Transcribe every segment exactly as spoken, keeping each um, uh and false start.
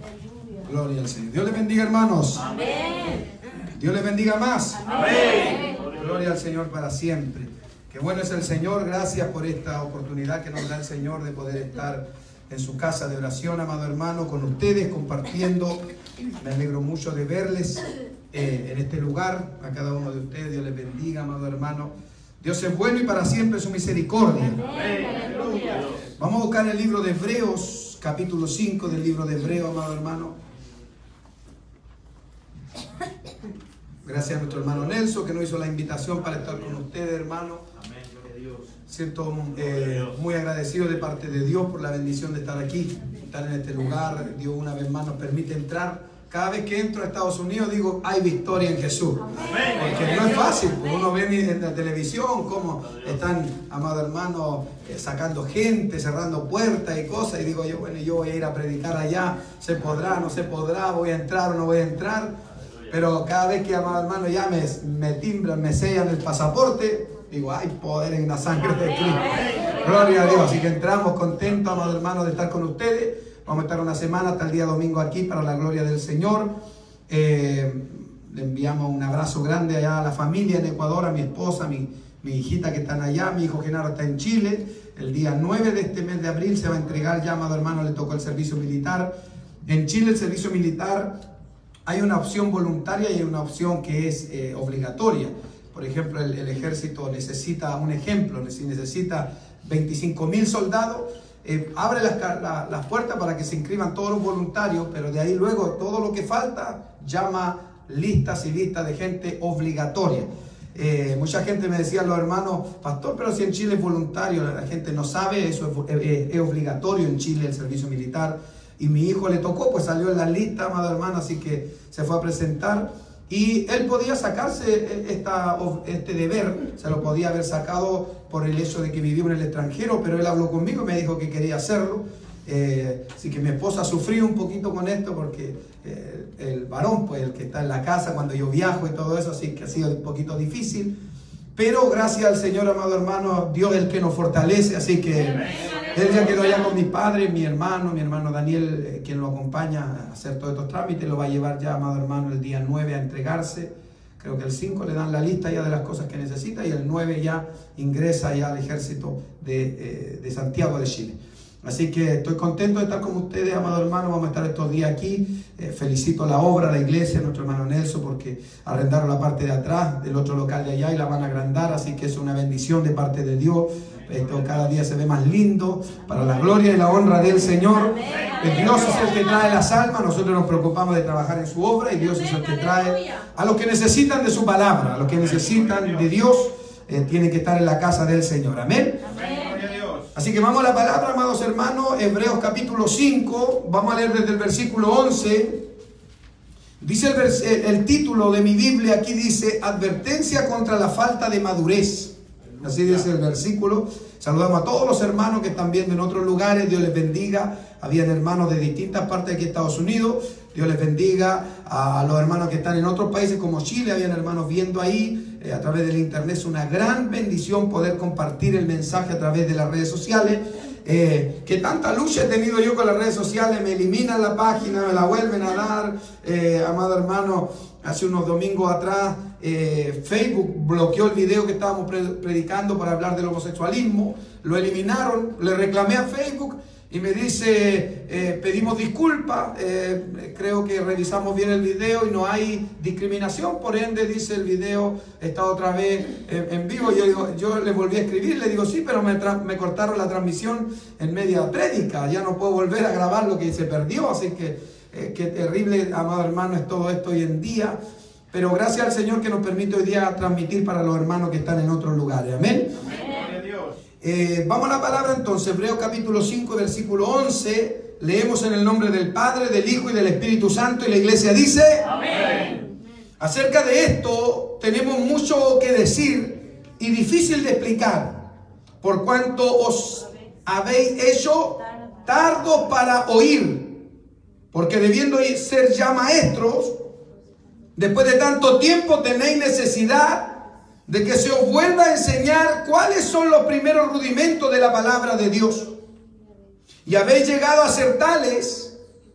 Gloria al Señor. Dios les bendiga, hermanos. Amén. Dios les bendiga más. Amén. Gloria al Señor para siempre. Qué bueno es el Señor. Gracias por esta oportunidad que nos da el Señor de poder estar en su casa de oración, amado hermano, con ustedes, compartiendo. Me alegro mucho de verles eh, en este lugar. A cada uno de ustedes, Dios les bendiga, amado hermano. Dios es bueno y para siempre su misericordia. Amén. Vamos a buscar el libro de Hebreos, capítulo cinco del libro de Hebreos, amado hermano. Gracias a nuestro hermano Nelson que nos hizo la invitación para estar con ustedes, hermano. Amén, gloria a Dios. Siento eh, muy agradecido de parte de Dios por la bendición de estar aquí, estar en este lugar. Dios una vez más nos permite entrar. Cada vez que entro a Estados Unidos digo, hay victoria en Jesús. Amén. Porque no es fácil. Uno ve en la televisión cómo están, amado hermano, eh, sacando gente, cerrando puertas y cosas. Y digo yo, bueno, yo voy a ir a predicar allá. ¿Se podrá, no se podrá? ¿Voy a entrar o no voy a entrar? Pero cada vez que, amado hermano, ya me, me timbran, me sellan el pasaporte, digo, hay poder en la sangre de Cristo. Gloria a Dios. Así que entramos contentos, amado hermano, de estar con ustedes. Vamos a estar una semana hasta el día domingo aquí para la gloria del Señor. Eh, le enviamos un abrazo grande allá a la familia en Ecuador, a mi esposa, a mi, mi hijita que están allá. Mi hijo Genaro está en Chile. El día nueve de este mes de abril se va a entregar ya, amado hermano, le tocó el servicio militar. En Chile el servicio militar hay una opción voluntaria y hay una opción que es eh, obligatoria. Por ejemplo, el, el ejército necesita, un ejemplo, necesita veinticinco mil soldados. Eh, abre las, la, las puertas para que se inscriban todos los voluntarios, pero de ahí luego todo lo que falta llama listas y listas de gente obligatoria. Eh, mucha gente me decía, los hermanos, pastor, pero si en Chile es voluntario, la gente no sabe, eso es, es, es obligatorio en Chile el servicio militar. Y mi hijo le tocó, pues salió en la lista, amado hermano, así que se fue a presentar. Y él podía sacarse esta, este deber, se lo podía haber sacado por el hecho de que vivía en el extranjero, pero él habló conmigo y me dijo que quería hacerlo. Eh, así que mi esposa sufrió un poquito con esto porque eh, el varón, pues el que está en la casa cuando yo viajo y todo eso, así que ha sido un poquito difícil. Pero gracias al Señor, amado hermano, Dios es el que nos fortalece, así que él ya quedó allá con mi padre, mi hermano, mi hermano Daniel, eh, quien lo acompaña a hacer todos estos trámites, lo va a llevar ya, amado hermano, el día nueve a entregarse. Creo que el cinco le dan la lista ya de las cosas que necesita y el nueve ya ingresa ya al ejército de, eh, de Santiago de Chile. Así que estoy contento de estar con ustedes, amado hermano. Vamos a estar estos días aquí. Eh, felicito la obra, la iglesia, nuestro hermano Nelson, porque arrendaron la parte de atrás del otro local de allá y la van a agrandar. Así que es una bendición de parte de Dios. Esto cada día se ve más lindo para la gloria y la honra del Señor. El Dios es el que trae las almas. Nosotros nos preocupamos de trabajar en su obra y Dios es el que trae a los que necesitan de su palabra, a los que necesitan de Dios. Eh, tienen que estar en la casa del Señor. Amén. Así que vamos a la palabra, amados hermanos, Hebreos capítulo cinco, vamos a leer desde el versículo once. Dice el, vers el título de mi Biblia, aquí dice, advertencia contra la falta de madurez. Así dice el versículo. Saludamos a todos los hermanos que están viendo en otros lugares, Dios les bendiga. Habían hermanos de distintas partes de aquí de Estados Unidos, Dios les bendiga. A los hermanos que están en otros países como Chile, habían hermanos viendo ahí eh, a través del internet. Es una gran bendición poder compartir el mensaje a través de las redes sociales. Eh, que tanta lucha he tenido yo con las redes sociales, me eliminan la página, me la vuelven a dar. Eh, amado hermano, hace unos domingos atrás eh, Facebook bloqueó el video que estábamos predicando para hablar del homosexualismo, lo eliminaron, le reclamé a Facebook y me dice, eh, pedimos disculpas, eh, creo que revisamos bien el video y no hay discriminación, por ende dice el video está otra vez en, en vivo. Yo, digo, yo le volví a escribir, le digo sí, pero me, me cortaron la transmisión en media prédica, ya no puedo volver a grabar lo que se perdió, así que eh, qué terrible, amado hermano, es todo esto hoy en día. Pero gracias al Señor que nos permite hoy día transmitir para los hermanos que están en otros lugares. Amén. Amén. Eh, vamos a la palabra entonces, Hebreos capítulo cinco, versículo once. Leemos en el nombre del Padre, del Hijo y del Espíritu Santo. Y la iglesia dice, amén. Acerca de esto tenemos mucho que decir y difícil de explicar, por cuanto os habéis hecho tardos para oír, porque debiendo ser ya maestros, después de tanto tiempo tenéis necesidad de que se os vuelva a enseñar cuáles son los primeros rudimentos de la palabra de Dios. Y habéis llegado a ser tales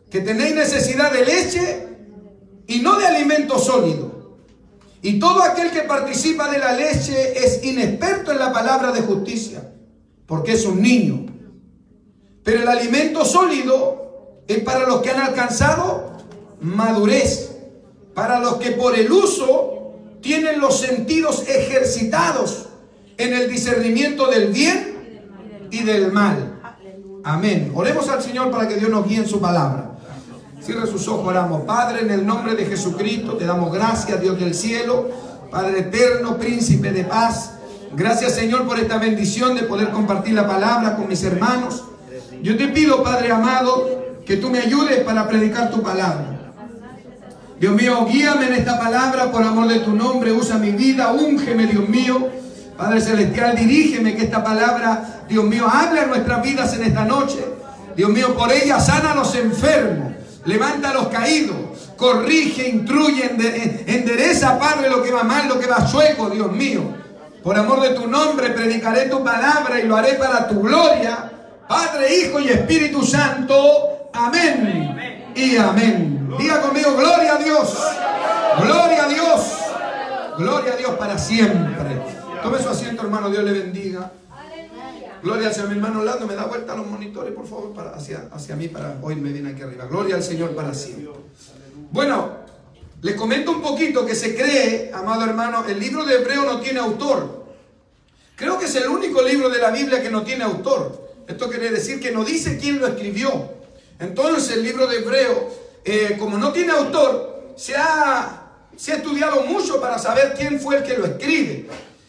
que tenéis necesidad de leche y no de alimento sólido. Y todo aquel que participa de la leche es inexperto en la palabra de justicia, porque es un niño. Pero el alimento sólido es para los que han alcanzado madurez, para los que por el uso tienen los sentidos ejercitados en el discernimiento del bien y del mal. Amén. Oremos al Señor para que Dios nos guíe en su palabra. Cierre sus ojos, oramos. Padre, en el nombre de Jesucristo, te damos gracias, Dios del cielo, Padre eterno, príncipe de paz. Gracias, Señor, por esta bendición de poder compartir la palabra con mis hermanos. Yo te pido, Padre amado, que tú me ayudes para predicar tu palabra. Dios mío, guíame en esta palabra por amor de tu nombre. Usa mi vida, úngeme, Dios mío. Padre celestial, dirígeme que esta palabra, Dios mío, hable a nuestras vidas en esta noche. Dios mío, por ella sana a los enfermos, levanta a los caídos, corrige, instruye, endereza, Padre, lo que va mal, lo que va chueco, Dios mío. Por amor de tu nombre predicaré tu palabra y lo haré para tu gloria. Padre, Hijo y Espíritu Santo. Amén y amén. Diga conmigo, gloria a Dios. Gloria a Dios. Gloria a Dios para siempre. Tome su asiento, hermano. Dios le bendiga. Gloria al Señor. Mi hermano Orlando, me da vuelta a los monitores, por favor, para, hacia, hacia mí, para oírme bien aquí arriba. Gloria al Señor para siempre. Bueno, les comento un poquito que se cree, amado hermano, el libro de Hebreo no tiene autor. Creo que es el único libro de la Biblia que no tiene autor. Esto quiere decir que no dice quién lo escribió. Entonces el libro de Hebreo, eh, como no tiene autor, se ha, se ha estudiado mucho para saber quién fue el que lo escribe.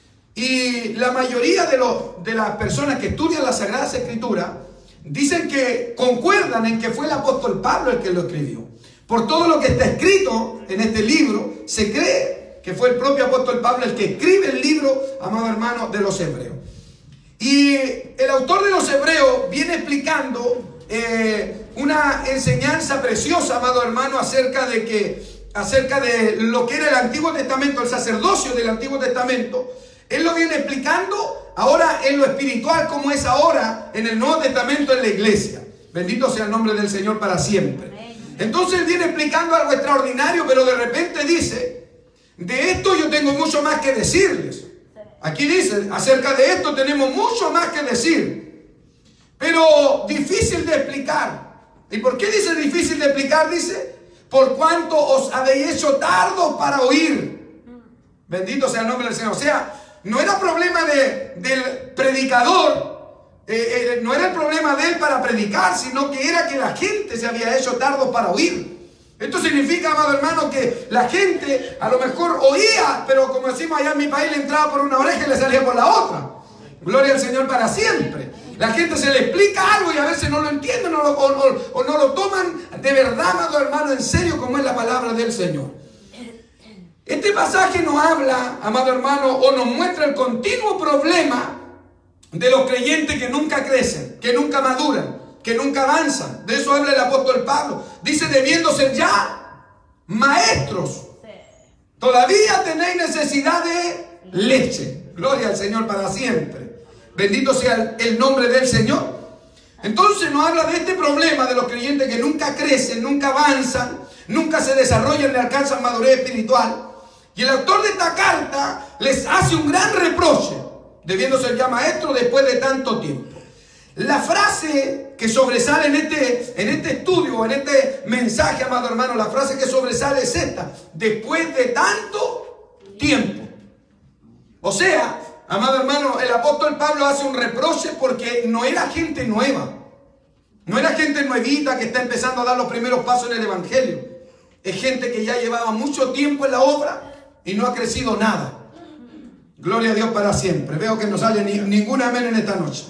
Y la mayoría de, los, de las personas que estudian las Sagradas Escrituras dicen que concuerdan en que fue el apóstol Pablo el que lo escribió. Por todo lo que está escrito en este libro, se cree que fue el propio apóstol Pablo el que escribe el libro, amado hermano, de los Hebreos. Y el autor de los Hebreos viene explicando eh, una enseñanza preciosa, amado hermano, acerca de que, acerca de lo que era el Antiguo Testamento, el sacerdocio del Antiguo Testamento. Él lo viene explicando ahora en lo espiritual, como es ahora en el Nuevo Testamento en la iglesia. Bendito sea el nombre del Señor para siempre. Entonces él viene explicando algo extraordinario, pero de repente dice, de esto yo tengo mucho más que decirles. Aquí dice, acerca de esto tenemos mucho más que decir, pero difícil de explicar. ¿Y por qué dice difícil de explicar? Dice, por cuanto os habéis hecho tardos para oír. Bendito sea el nombre del Señor. O sea, no era problema de, del predicador, eh, eh, no era el problema de él para predicar, sino que era que la gente se había hecho tardos para oír. Esto significa, amado hermano, que la gente a lo mejor oía, pero como decimos allá en mi país, le entraba por una oreja y le salía por la otra. Gloria al Señor para siempre. La gente se le explica algo y a veces no lo entienden o, lo, o, o, o no lo toman de verdad, amado hermano, en serio, como es la palabra del Señor. Este pasaje nos habla, amado hermano, o nos muestra el continuo problema de los creyentes que nunca crecen, que nunca maduran, que nunca avanzan. De eso habla el apóstol Pablo. Dice, debiendo ser ya maestros, todavía tenéis necesidad de leche. Gloria al Señor para siempre. Bendito sea el nombre del Señor. Entonces nos habla de este problema de los creyentes que nunca crecen, nunca avanzan, nunca se desarrollan ni alcanzan madurez espiritual. Y el autor de esta carta les hace un gran reproche, debiendo ser ya maestros después de tanto tiempo. La frase que sobresale en este, en este estudio, en este mensaje, amado hermano, la frase que sobresale es esta: después de tanto tiempo. O sea, amado hermano, el apóstol Pablo hace un reproche porque no era gente nueva. No era gente nuevita que está empezando a dar los primeros pasos en el evangelio. Es gente que ya llevaba mucho tiempo en la obra y no ha crecido nada. Gloria a Dios para siempre. Veo que no sale ni, ningún amén en esta noche.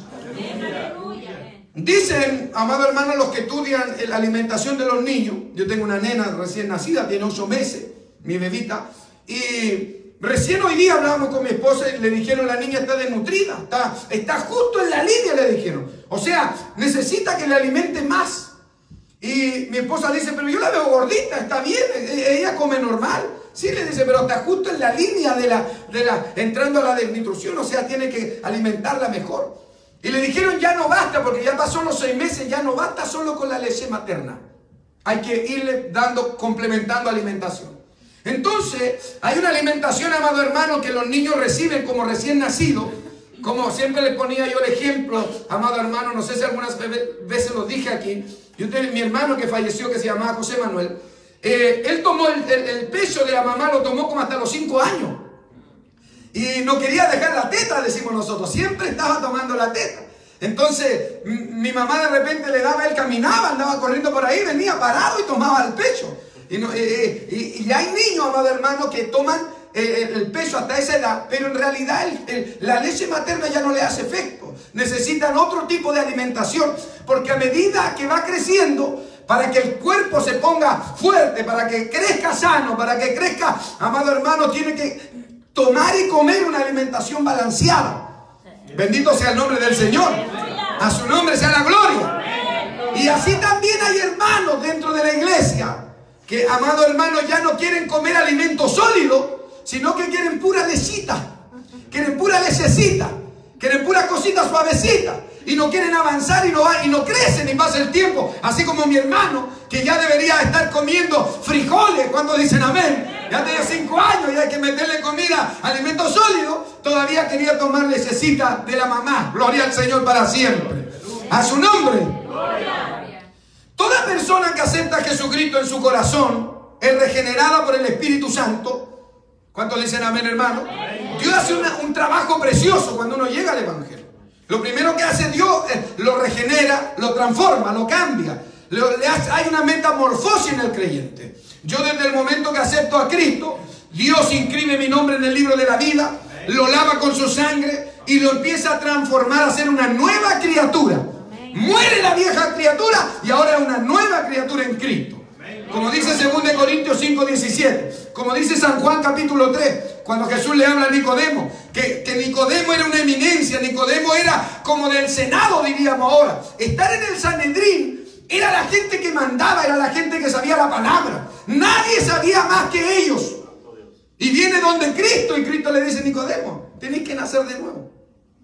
Dicen, amado hermano, los que estudian la alimentación de los niños. Yo tengo una nena recién nacida, tiene ocho meses, mi bebita. Y recién hoy día hablábamos con mi esposa y le dijeron, la niña está desnutrida, está, está justo en la línea, le dijeron. O sea, necesita que le alimente más. Y mi esposa dice, pero yo la veo gordita, está bien, ella come normal. Sí, le dice, pero está justo en la línea de la, de la, entrando a la desnutrición, o sea, tiene que alimentarla mejor. Y le dijeron, ya no basta, porque ya pasó los seis meses, ya no basta solo con la leche materna. Hay que irle dando, complementando alimentación. Entonces, hay una alimentación, amado hermano, que los niños reciben como recién nacidos. Como siempre les ponía yo el ejemplo, amado hermano, no sé si algunas veces lo dije aquí. Yo tengo mi hermano que falleció, que se llamaba José Manuel. Eh, él tomó el, el, el pecho de la mamá, lo tomó como hasta los cinco años. Y no quería dejar la teta, decimos nosotros. Siempre estaba tomando la teta. Entonces, mi mamá de repente le daba, él caminaba, andaba corriendo por ahí, venía parado y tomaba el pecho. Y, no, eh, y, y hay niños, amado hermano, que toman eh, el, el pecho hasta esa edad, pero en realidad el, el, la leche materna ya no le hace efecto. Necesitan otro tipo de alimentación, porque a medida que va creciendo, para que el cuerpo se ponga fuerte, para que crezca sano, para que crezca, amado hermano, tiene que tomar y comer una alimentación balanceada. Bendito sea el nombre del Señor. A su nombre sea la gloria. Y así también hay hermanos dentro de la iglesia que, amado hermano, ya no quieren comer alimento sólido, sino que quieren pura lechita, quieren pura lechecita, quieren pura cosita suavecita, y no quieren avanzar y no, y no crecen y pasa el tiempo. Así como mi hermano, que ya debería estar comiendo frijoles, cuando dicen amén, ya tenía cinco años y hay que meterle comida, alimento sólido, todavía quería tomar lechecita de la mamá. Gloria al Señor para siempre. A su nombre. Toda persona que acepta a Jesucristo en su corazón es regenerada por el Espíritu Santo. ¿Cuántos le dicen amén, hermano? Dios hace una, un trabajo precioso cuando uno llega al Evangelio. Lo primero que hace Dios es lo regenera, lo transforma, lo cambia. Lo, le hace, hay una metamorfosis en el creyente. Yo desde el momento que acepto a Cristo, Dios inscribe mi nombre en el libro de la vida, lo lava con su sangre y lo empieza a transformar a ser una nueva criatura. Muere la vieja criatura y ahora es una nueva criatura en Cristo. Como dice segunda de Corintios cinco diecisiete, como dice San Juan capítulo tres, cuando Jesús le habla a Nicodemo, que, que Nicodemo era una eminencia, Nicodemo era como del Senado, diríamos ahora. Estar en el Sanedrín era la gente que mandaba, era la gente que sabía la palabra. Nadie sabía más que ellos. Y viene donde Cristo, y Cristo le dice a Nicodemo, tenéis que nacer de nuevo.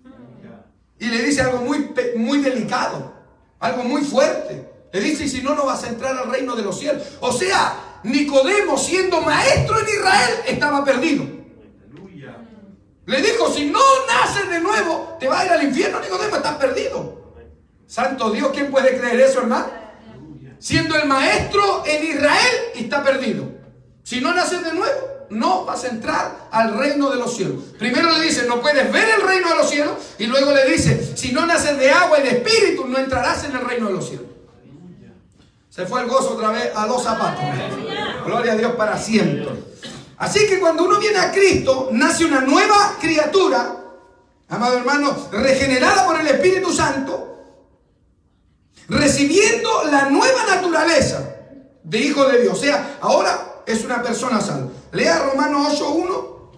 Y le dice algo muy, muy delicado, algo muy fuerte. Le dice, y si no, no vas a entrar al reino de los cielos. O sea, Nicodemo, siendo maestro en Israel, estaba perdido. Le dijo, si no naces de nuevo, te vas a ir al infierno. Nicodemo, estás perdido. Santo Dios, ¿quién puede creer eso, hermano? Siendo el maestro en Israel y está perdido. Si no naces de nuevo, no vas a entrar al reino de los cielos. Primero le dice, no puedes ver el reino de los cielos. Y luego le dice, si no naces de agua y de espíritu, no entrarás en el reino de los cielos. Se fue el gozo otra vez a los zapatos. Gloria a Dios para siempre. Así que cuando uno viene a Cristo, nace una nueva criatura, amado hermano, regenerada por el Espíritu Santo, recibiendo la nueva naturaleza de hijo de Dios. O sea, ahora es una persona salva. Lea Romanos ocho uno.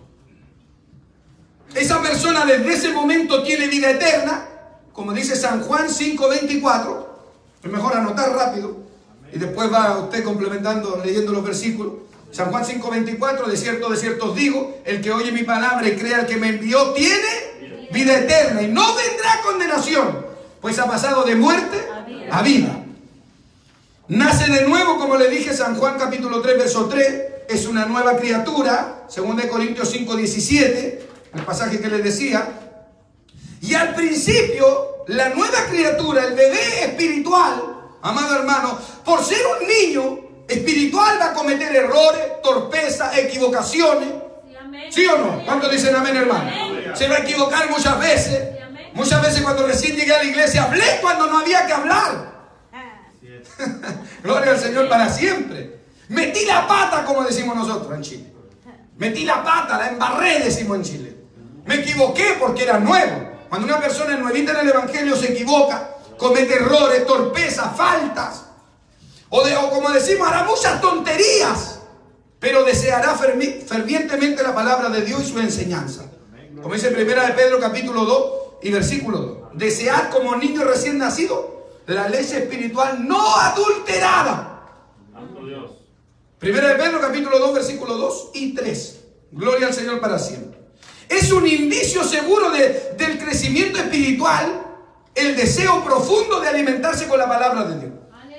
Esa persona desde ese momento tiene vida eterna, como dice San Juan cinco veinticuatro. Es mejor anotar rápido y después va usted complementando, leyendo los versículos. San Juan cinco veinticuatro, de cierto, de cierto os digo, el que oye mi palabra y crea al que me envió, tiene vida eterna y no vendrá condenación, pues ha pasado de muerte a vida. Nace de nuevo, como le dije, San Juan capítulo tres, verso tres, es una nueva criatura, segunda de Corintios cinco diecisiete, el pasaje que les decía. Y al principio, la nueva criatura, el bebé espiritual, amado hermano, por ser un niño espiritual va a cometer errores, torpezas, equivocaciones. ¿Sí o no? ¿Cuántos dicen amén, hermano? Se va a equivocar muchas veces. Muchas veces cuando recién llegué a la iglesia hablé cuando no había que hablar. Gloria al Señor para siempre. Metí la pata, como decimos nosotros en Chile. Metí la pata, la embarré, decimos en Chile. Me equivoqué porque era nuevo. Cuando una persona es nuevita en el Evangelio se equivoca, comete errores, torpezas, faltas. O, de, o como decimos, hará muchas tonterías, pero deseará fervi fervientemente la palabra de Dios y su enseñanza. Como dice primera de Pedro capítulo dos y versículo dos. Desead como niño recién nacido la leche espiritual no adulterada. Primera de Pedro capítulo dos versículo dos y tres. Gloria al Señor para siempre. Es un indicio seguro de, del crecimiento espiritual, el deseo profundo de alimentarse con la palabra de Dios.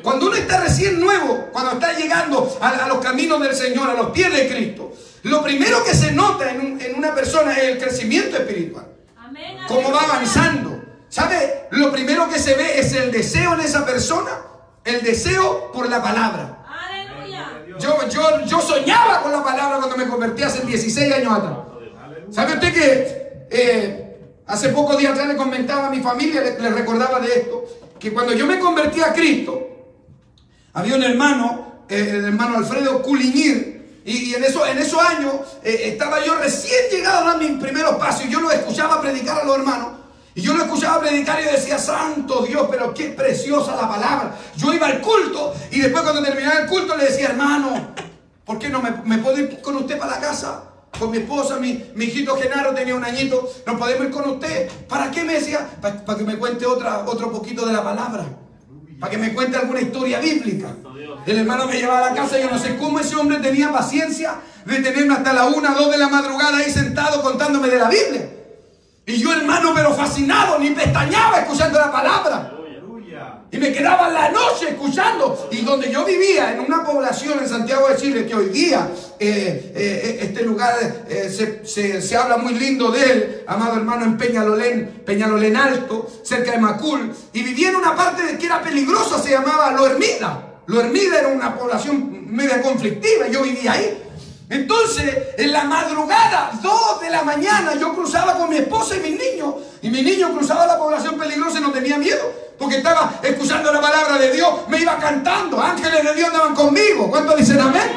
cuando uno está recién nuevo, cuando está llegando a, a los caminos del Señor, a los pies de Cristo, lo primero que se nota en, un, en una persona es el crecimiento espiritual. Amén. Cómo va avanzando. ¿Sabe? Lo primero que se ve es el deseo en esa persona, el deseo por la palabra. Aleluya. Yo, yo, yo soñaba con la palabra cuando me convertí hace dieciséis años atrás. ¿Sabe usted que eh, hace pocos días atrás le comentaba a mi familia, le, le recordaba de esto, que cuando yo me convertí a Cristo, había un hermano, eh, el hermano Alfredo Culiñir, y, y en, eso, en esos años eh, estaba yo recién llegado a dar mis primeros pasos, y yo lo escuchaba predicar a los hermanos, y yo lo escuchaba predicar y yo decía, santo Dios, pero qué preciosa la palabra. Yo iba al culto, y después cuando terminaba el culto le decía, hermano, ¿por qué no me, me puedo ir con usted para la casa? Con mi esposa, mi, mi hijito Genaro tenía un añito, nos podemos ir con usted. ¿Para qué? Me decía, para, para que me cuente otra, otro poquito de la palabra, para que me cuente alguna historia bíblica. El hermano me llevaba a la casa y yo no sé cómo ese hombre tenía paciencia de tenerme hasta la una, dos de la madrugada ahí sentado contándome de la Biblia. Y yo, hermano, pero fascinado, ni pestañaba escuchando la palabra. Y me quedaba la noche escuchando. Y donde yo vivía, en una población en Santiago de Chile, que hoy día eh, eh, este lugar eh, se, se, se habla muy lindo de él, amado hermano, en Peñalolén, Peñalolén Alto, cerca de Macul. Y vivía en una parte que era peligrosa, se llamaba Lo Hermida. Lo Hermida era una población media conflictiva, y yo vivía ahí. Entonces, en la madrugada, dos de la mañana, yo cruzaba con mi esposa y mis niños. Y mi niño cruzaba la población peligrosa y no tenía miedo, porque estaba escuchando la palabra de Dios, me iba cantando, ángeles de Dios andaban conmigo. ¿Cuántos dicen amén?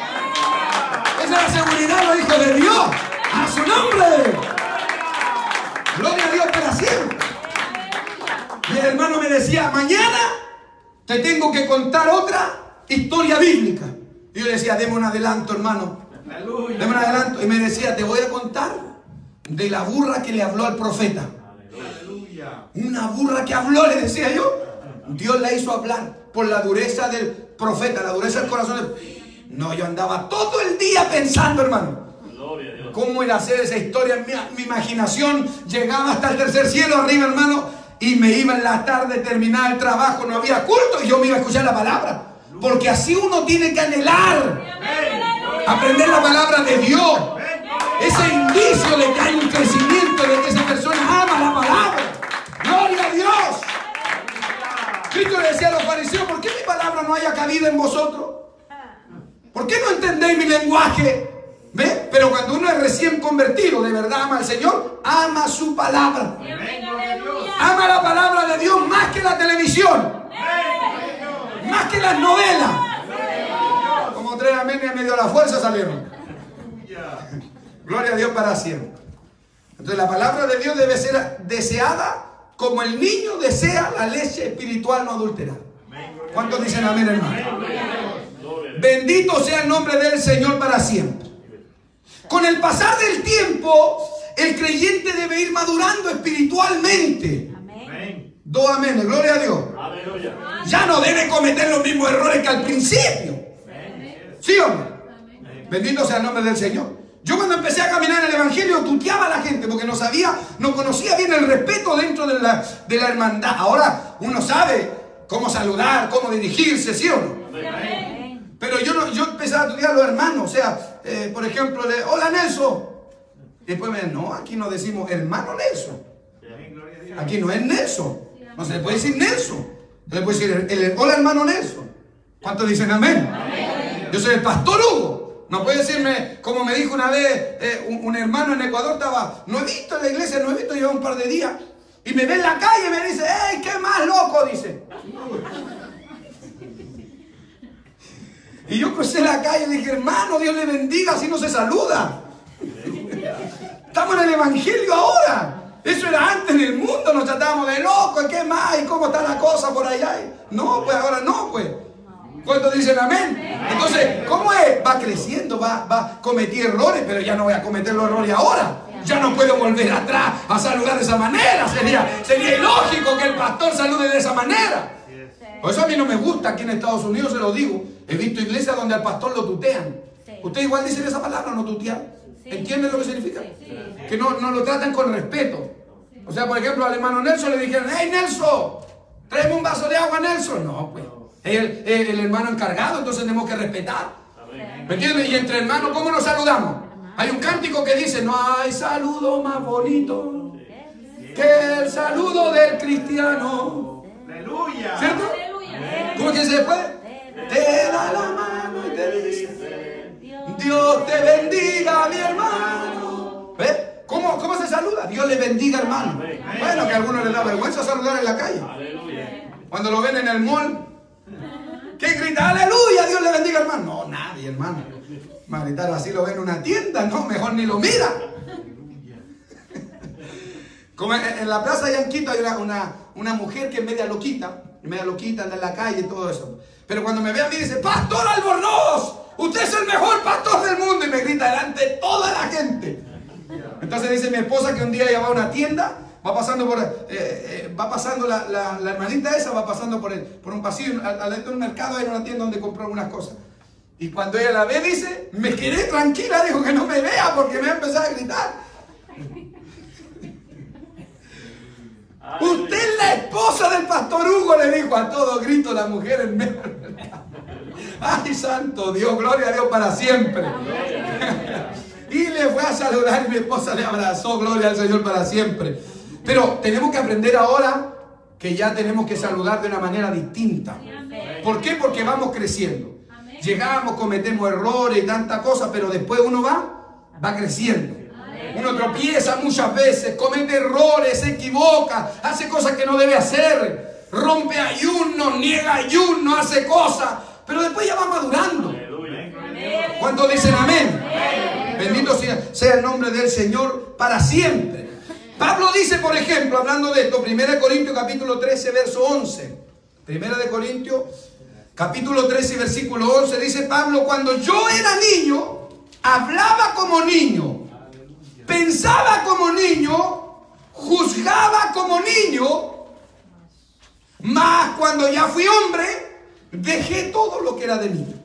Esa es la seguridad de los hijos de Dios. ¡A su nombre! Gloria a Dios para siempre. Y el hermano me decía, mañana te tengo que contar otra historia bíblica. Y yo le decía, deme un adelanto, hermano. Aleluya. Deme un adelanto. Y me decía, te voy a contar de la burra que le habló al profeta. Aleluya. Una burra que habló, le decía yo. Dios la hizo hablar por la dureza del profeta, la dureza del corazón del... No, yo andaba todo el día pensando, hermano, cómo era hacer esa historia. Mi, mi imaginación llegaba hasta el tercer cielo arriba, hermano. Y me iba en la tarde, terminaba el trabajo, no había culto, y yo me iba a escuchar la palabra. Porque así uno tiene que anhelar aprender la palabra de Dios. Ese indicio de que hay un crecimiento, de que esa persona ama la palabra. Gloria a Dios. Cristo le decía a los fariseos, ¿por qué mi palabra no haya cabida en vosotros? ¿Por qué no entendéis mi lenguaje? ¿Ve? Pero cuando uno es recién convertido, de verdad ama al Señor, ama su palabra. Ama la palabra de Dios más que la televisión, más que las novelas. Como tres amén y a medio de la fuerza salieron. Gloria a Dios para siempre. Entonces la palabra de Dios debe ser deseada como el niño desea la leche espiritual no adulterada. ¿Cuántos dicen amén, hermano? Bendito sea el nombre del Señor para siempre. Con el pasar del tiempo, el creyente debe ir madurando espiritualmente. Dos amenes, gloria a Dios. Aleluya. Ya no debe cometer los mismos errores que al principio. ¿Sí o no? Bendito sea el nombre del Señor. Yo cuando empecé a caminar en el Evangelio tuteaba a la gente porque no sabía, no conocía bien el respeto dentro de la, de la hermandad. Ahora uno sabe cómo saludar, cómo dirigirse, ¿sí o no? Pero yo, no, yo empecé a tutear a los hermanos. O sea, eh, por ejemplo, le, hola Nelson. Y después me no, aquí no decimos hermano Nelson. Aquí no es Nelson. No se le puede decir Nelson. Se le puede decir el, el, hola hermano Nelson. ¿Cuántos dicen amén? Amén? Yo soy el pastor Hugo. No puede decirme, como me dijo una vez eh, un, un hermano en Ecuador, estaba, no he visto en la iglesia, no he visto, lleva un par de días. Y me ve en la calle y me dice, ¡ey, qué más loco! Dice. Y yo crucé la calle y le dije, hermano, Dios le bendiga, así no se saluda. Estamos en el Evangelio ahora. Eso era antes en el mundo, nos tratábamos de locos, ¿qué más? ¿Y cómo está la cosa por allá? No, pues ahora no, pues. ¿Cuántos dicen amén? Entonces, ¿cómo es? Va creciendo, va, va cometí errores, pero ya no voy a cometer los errores ahora. Ya no puedo volver atrás a saludar de esa manera. Sería, sería ilógico que el pastor salude de esa manera. Por eso a mí no me gusta aquí en Estados Unidos, se lo digo. He visto iglesias donde al pastor lo tutean. ¿Usted igual dice esa palabra, no tutear? ¿Entiende lo que significa? Que no, no lo tratan con respeto. O sea, por ejemplo, al hermano Nelson le dijeron, hey Nelson, tráeme un vaso de agua, Nelson. No, pues. el, el, el hermano encargado, entonces tenemos que respetar. ¿Me entiendes? Y entre hermanos, ¿cómo nos saludamos? Hay un cántico que dice, no hay saludo más bonito que el saludo del cristiano. Aleluya. ¿Cierto? ¿Cómo que se después? Te da la mano y te dice, Dios te bendiga, mi hermano. ¿Ves? ¿Cómo, ¿Cómo se saluda? Dios le bendiga, hermano. Bueno, que a algunos les da vergüenza saludar en la calle. Cuando lo ven en el mall, ¿qué grita? Aleluya, Dios le bendiga, hermano. No, nadie, hermano. Va a gritar así, lo ven en una tienda, no, mejor ni lo mira. Como en la plaza allá en Quito hay una, una, una mujer que es media loquita, media loquita, anda en la calle y todo eso. Pero cuando me ve a mí dice, Pastor Albornoz, usted es el mejor pastor del mundo. Y me grita delante de toda la gente. Entonces dice mi esposa que un día ella va a una tienda, va pasando por, eh, eh, va pasando la, la, la hermanita esa, va pasando por, el, por un pasillo, adentro de un mercado hay una tienda donde compró algunas cosas. Y cuando ella la ve dice, me quedé tranquila, dijo que no me vea porque me va a empezar a gritar. Usted es la esposa del pastor Hugo, le dijo a todo grito la mujer en medio del mercado. Ay, santo Dios, gloria a Dios para siempre. Y le fue a saludar y mi esposa le abrazó, gloria al Señor para siempre. Pero tenemos que aprender ahora que ya tenemos que saludar de una manera distinta. ¿Por qué? Porque vamos creciendo. Llegamos, cometemos errores y tanta cosa, pero después uno va, va creciendo. Uno tropieza muchas veces, comete errores, se equivoca, hace cosas que no debe hacer, rompe ayuno, niega ayuno, hace cosas, pero después ya va madurando. ¿Cuántos dicen amén? Bendito sea, sea el nombre del Señor para siempre. Pablo dice, por ejemplo, hablando de esto, primera de Corintios capítulo trece, verso once. primera de Corintios capítulo trece, versículo once, dice Pablo, cuando yo era niño, hablaba como niño, pensaba como niño, juzgaba como niño, mas cuando ya fui hombre, dejé todo lo que era de niño.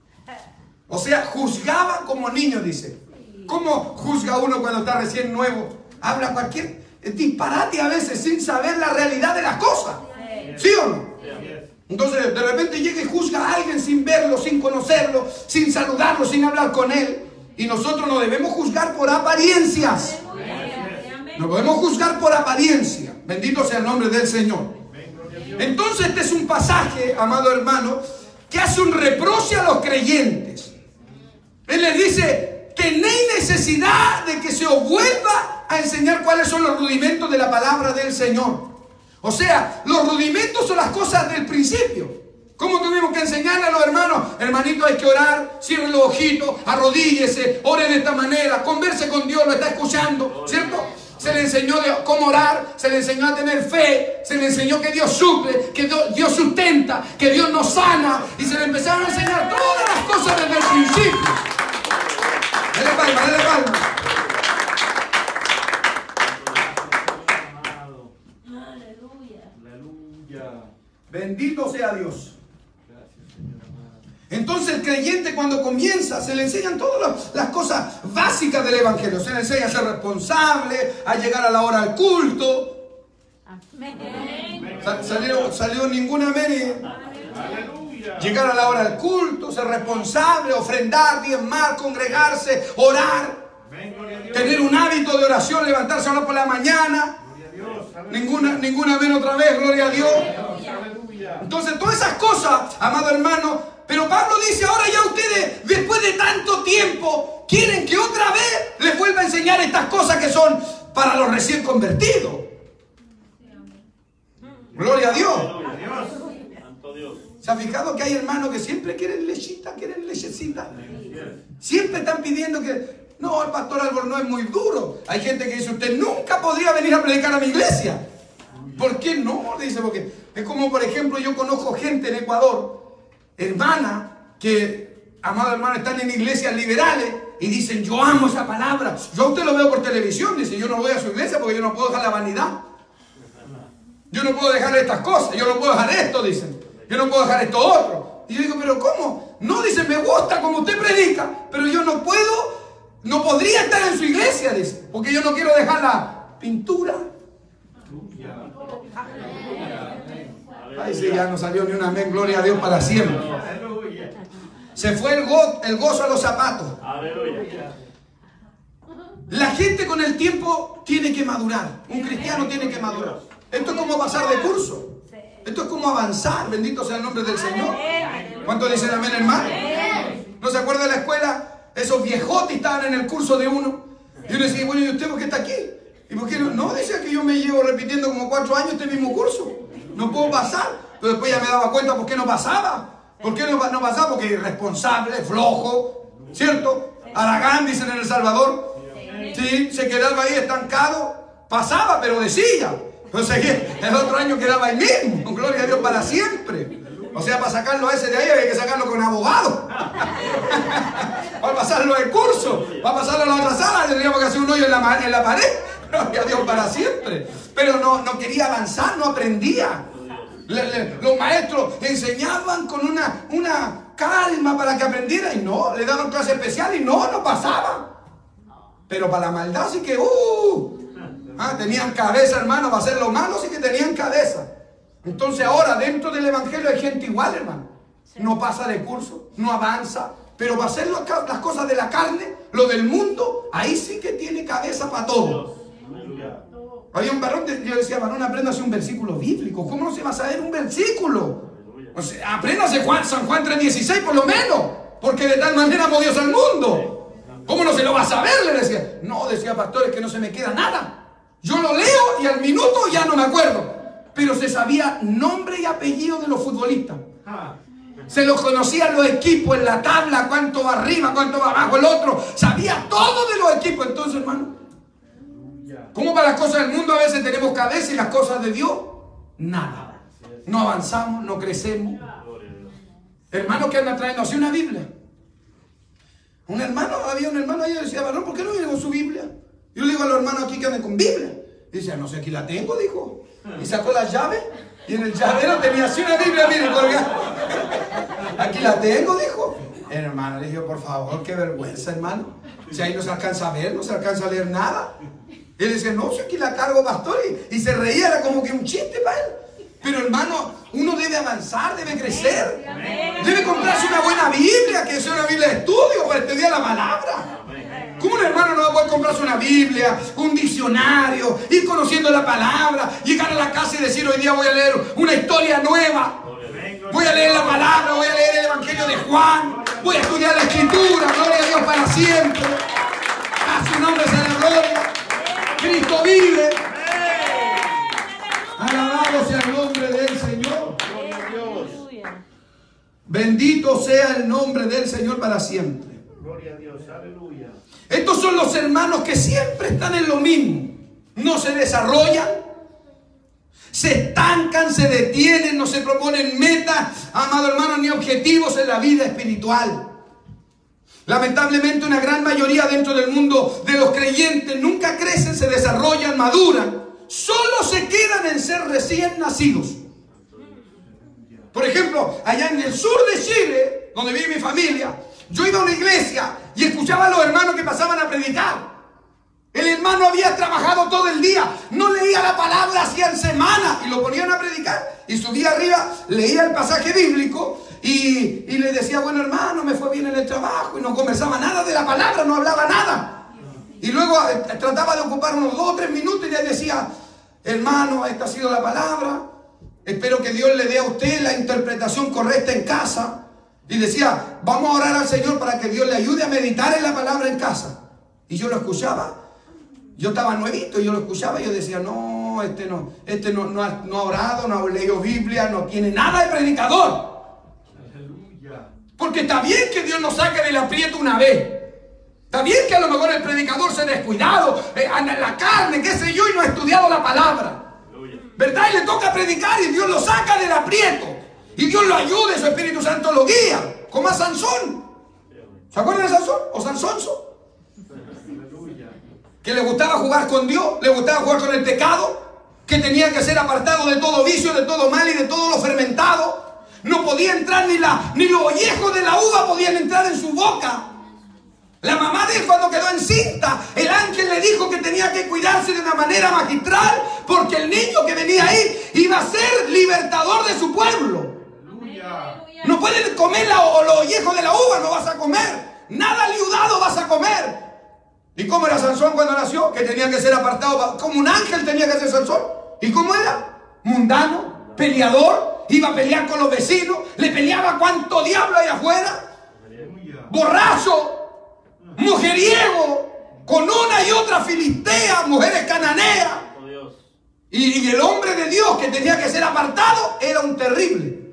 O sea, juzgaba como niño, dice. ¿Cómo juzga uno cuando está recién nuevo? Habla cualquier disparate a veces sin saber la realidad de las cosas. ¿Sí o no? Entonces de repente llega y juzga a alguien sin verlo, sin conocerlo, sin saludarlo, sin hablar con él. Y nosotros no debemos juzgar por apariencias. No podemos juzgar por apariencia. Bendito sea el nombre del Señor. Entonces este es un pasaje, amado hermano, que hace un reproche a los creyentes. Él les dice, tenéis necesidad de que se os vuelva a enseñar cuáles son los rudimentos de la palabra del Señor. O sea, los rudimentos son las cosas del principio. ¿Cómo tuvimos que enseñarle a los hermanos? Hermanito, hay que orar, cierre los ojitos, arrodíllese, ore de esta manera, converse con Dios, lo está escuchando, ¿cierto? Se le enseñó de cómo orar, se le enseñó a tener fe, se le enseñó que Dios suple, que Dios sustenta, que Dios nos sana, y se le empezaron a enseñar todas las cosas desde el principio. Dele palma, dele palma. Bendito sea Dios. Entonces el creyente cuando comienza se le enseñan todas las cosas básicas del evangelio. Se le enseña a ser responsable, a llegar a la hora al culto. Sa salió, salió ninguna amén. Llegar a la hora al culto, ser responsable, ofrendar, diezmar, congregarse, orar, tener un hábito de oración, levantarse a orar por la mañana. Ninguna, ninguna amén otra vez, gloria a Dios. Entonces todas esas cosas, amado hermano, pero Pablo dice, ahora ya ustedes, después de tanto tiempo, quieren que otra vez les vuelva a enseñar estas cosas que son para los recién convertidos. Gloria a Dios. ¿Se ha fijado que hay hermanos que siempre quieren lechita, quieren lechecita? Siempre están pidiendo que, no, el pastor Albornoz es muy duro. Hay gente que dice, usted nunca podría venir a predicar a mi iglesia. ¿Por qué no? Dice, porque es como, por ejemplo, yo conozco gente en Ecuador, hermanas, que, amado hermano, están en iglesias liberales y dicen, yo amo esa palabra. Yo a usted lo veo por televisión, dice, yo no voy a su iglesia porque yo no puedo dejar la vanidad. Yo no puedo dejar estas cosas, yo no puedo dejar esto, dicen. Yo no puedo dejar esto otro. Y yo digo, pero ¿cómo? No, dice, me gusta como usted predica, pero yo no puedo, no podría estar en su iglesia, dice, porque yo no quiero dejar la pintura. Ay, sí, ya no salió ni un amén, gloria a Dios para siempre. Se fue el, go el gozo a los zapatos. La gente con el tiempo tiene que madurar. Un cristiano tiene que madurar. Esto es como pasar de curso. Esto es como avanzar. Bendito sea el nombre del Señor. ¿Cuántos dicen amén, hermano? ¿No se acuerda de la escuela? Esos viejotes estaban en el curso de uno. Y uno decía, bueno, ¿y usted por qué está aquí? ¿Y por qué no? No, decía que yo me llevo repitiendo como cuatro años este mismo curso. No puedo pasar. Pero después ya me daba cuenta por qué no pasaba. ¿Por qué no, no pasaba? Porque irresponsable, flojo, ¿cierto? Aragán, dicen en El Salvador. Sí, se quedaba ahí estancado. Pasaba, pero decía. Entonces el otro año quedaba ahí mismo. Gloria a Dios para siempre. O sea, para sacarlo a ese de ahí había que sacarlo con abogado. Para pasarlo de curso. Para pasarlo a la otra sala tendríamos que hacer un hoyo en la, en la pared. Gloria a Dios para siempre. Pero no, no quería avanzar, no aprendía. Le, le, los maestros enseñaban con una, una calma para que aprendiera y no, le daban clase especial y no, no pasaba. Pero para la maldad sí que, uh, ah, tenían cabeza, hermano, para hacer lo malo sí que tenían cabeza. Entonces ahora dentro del evangelio hay gente igual, hermano. No pasa de curso, no avanza, pero para hacer las cosas de la carne, lo del mundo, ahí sí que tiene cabeza para todo. Había un varón, yo decía, varón, apréndase un versículo bíblico. ¿Cómo no se va a saber un versículo? O sea, apréndase Juan, San Juan tres dieciséis por lo menos. Porque de tal manera amó Dios al mundo. ¿Cómo no se lo va a saber? Le decía. No, decía pastor, es que no se me queda nada. Yo lo leo y al minuto ya no me acuerdo. Pero se sabía nombre y apellido de los futbolistas. Se los conocían los equipos en la tabla, cuánto va arriba, cuánto va abajo el otro. Sabía todo de los equipos. Entonces, hermano, como para las cosas del mundo a veces tenemos cabeza y las cosas de Dios, nada. No avanzamos, no crecemos. Hermano que anda trayendo así una Biblia. Un hermano, había un hermano ahí y decía, varón, ¿por qué no viene con su Biblia? Yo le digo a los hermanos aquí que andan con Biblia. Y decía, no sé, aquí la tengo, dijo. Y sacó la llave y en el llavero tenía así una Biblia, miren, colgada. Aquí la tengo, dijo. El hermano le dijo, por favor, qué vergüenza, hermano. Si ahí no se alcanza a ver, no se alcanza a leer nada. Y él decía, no, si aquí la cargo, pastor. Y, y se reía, era como que un chiste para él. Pero hermano, uno debe avanzar, debe crecer. Debe comprarse una buena Biblia, que sea una Biblia de estudio para estudiar la palabra. ¿Cómo un hermano no va a poder comprarse una Biblia, un diccionario, ir conociendo la palabra, llegar a la casa y decir, hoy día voy a leer una historia nueva? Voy a leer la palabra, voy a leer el Evangelio de Juan, voy a estudiar la Escritura, gloria a Dios para siempre. A su nombre sea la gloria. Cristo vive. Alabado sea el nombre del Señor. Bendito sea el nombre del Señor para siempre. Gloria a Dios, aleluya. Estos son los hermanos que siempre están en lo mismo. No se desarrollan, se estancan, se detienen, no se proponen metas, amado hermano, ni objetivos en la vida espiritual. Lamentablemente una gran mayoría dentro del mundo de los creyentes nunca crecen, se desarrollan, maduran. Solo se quedan en ser recién nacidos. Por ejemplo, allá en el sur de Chile, donde vive mi familia, yo iba a una iglesia y escuchaba a los hermanos que pasaban a predicar. El hermano había trabajado todo el día, no leía la palabra, hacían semana y lo ponían a predicar. Y subía arriba, leía el pasaje bíblico y, y le decía, bueno hermano, me fue bien en el trabajo. Y no conversaba nada de la palabra, no hablaba nada. Y luego eh, trataba de ocupar unos dos o tres minutos y le decía, hermano, esta ha sido la palabra. Espero que Dios le dé a usted la interpretación correcta en casa. Y decía, vamos a orar al Señor para que Dios le ayude a meditar en la palabra en casa. Y yo lo escuchaba. Yo estaba nuevito y yo lo escuchaba y yo decía, no, este no, este no, no, ha, no ha orado, no ha leído Biblia, no tiene nada de predicador. Aleluya. Porque está bien que Dios nos saque del aprieto una vez. Está bien que a lo mejor el predicador se ha descuidado, eh, anda en la carne, qué sé yo, y no ha estudiado la palabra. Aleluya. ¿Verdad? Y le toca predicar y Dios lo saca del aprieto. Y Dios lo ayude, su Espíritu Santo lo guía. Como a Sansón. ¿Se acuerdan de Sansón? ¿O Sansonso? Que le gustaba jugar con Dios, le gustaba jugar con el pecado, que tenía que ser apartado de todo vicio, de todo mal y de todo lo fermentado. No podía entrar ni, la, ni los ollejos de la uva podían entrar en su boca. La mamá de él, cuando quedó encinta, el ángel le dijo que tenía que cuidarse de una manera magistral, porque el niño que venía ahí iba a ser libertador de su pueblo. Aleluya. No puedes comer la, o los ollejos de la uva, no vas a comer. Nada liudado vas a comer. ¿Y cómo era Sansón cuando nació? Que tenía que ser apartado, como un ángel tenía que ser Sansón. ¿Y cómo era? Mundano, peleador, iba a pelear con los vecinos, le peleaba cuánto diablo hay afuera. Borracho, mujeriego, con una y otra filistea, mujeres cananeas. Y, y el hombre de Dios que tenía que ser apartado era un terrible.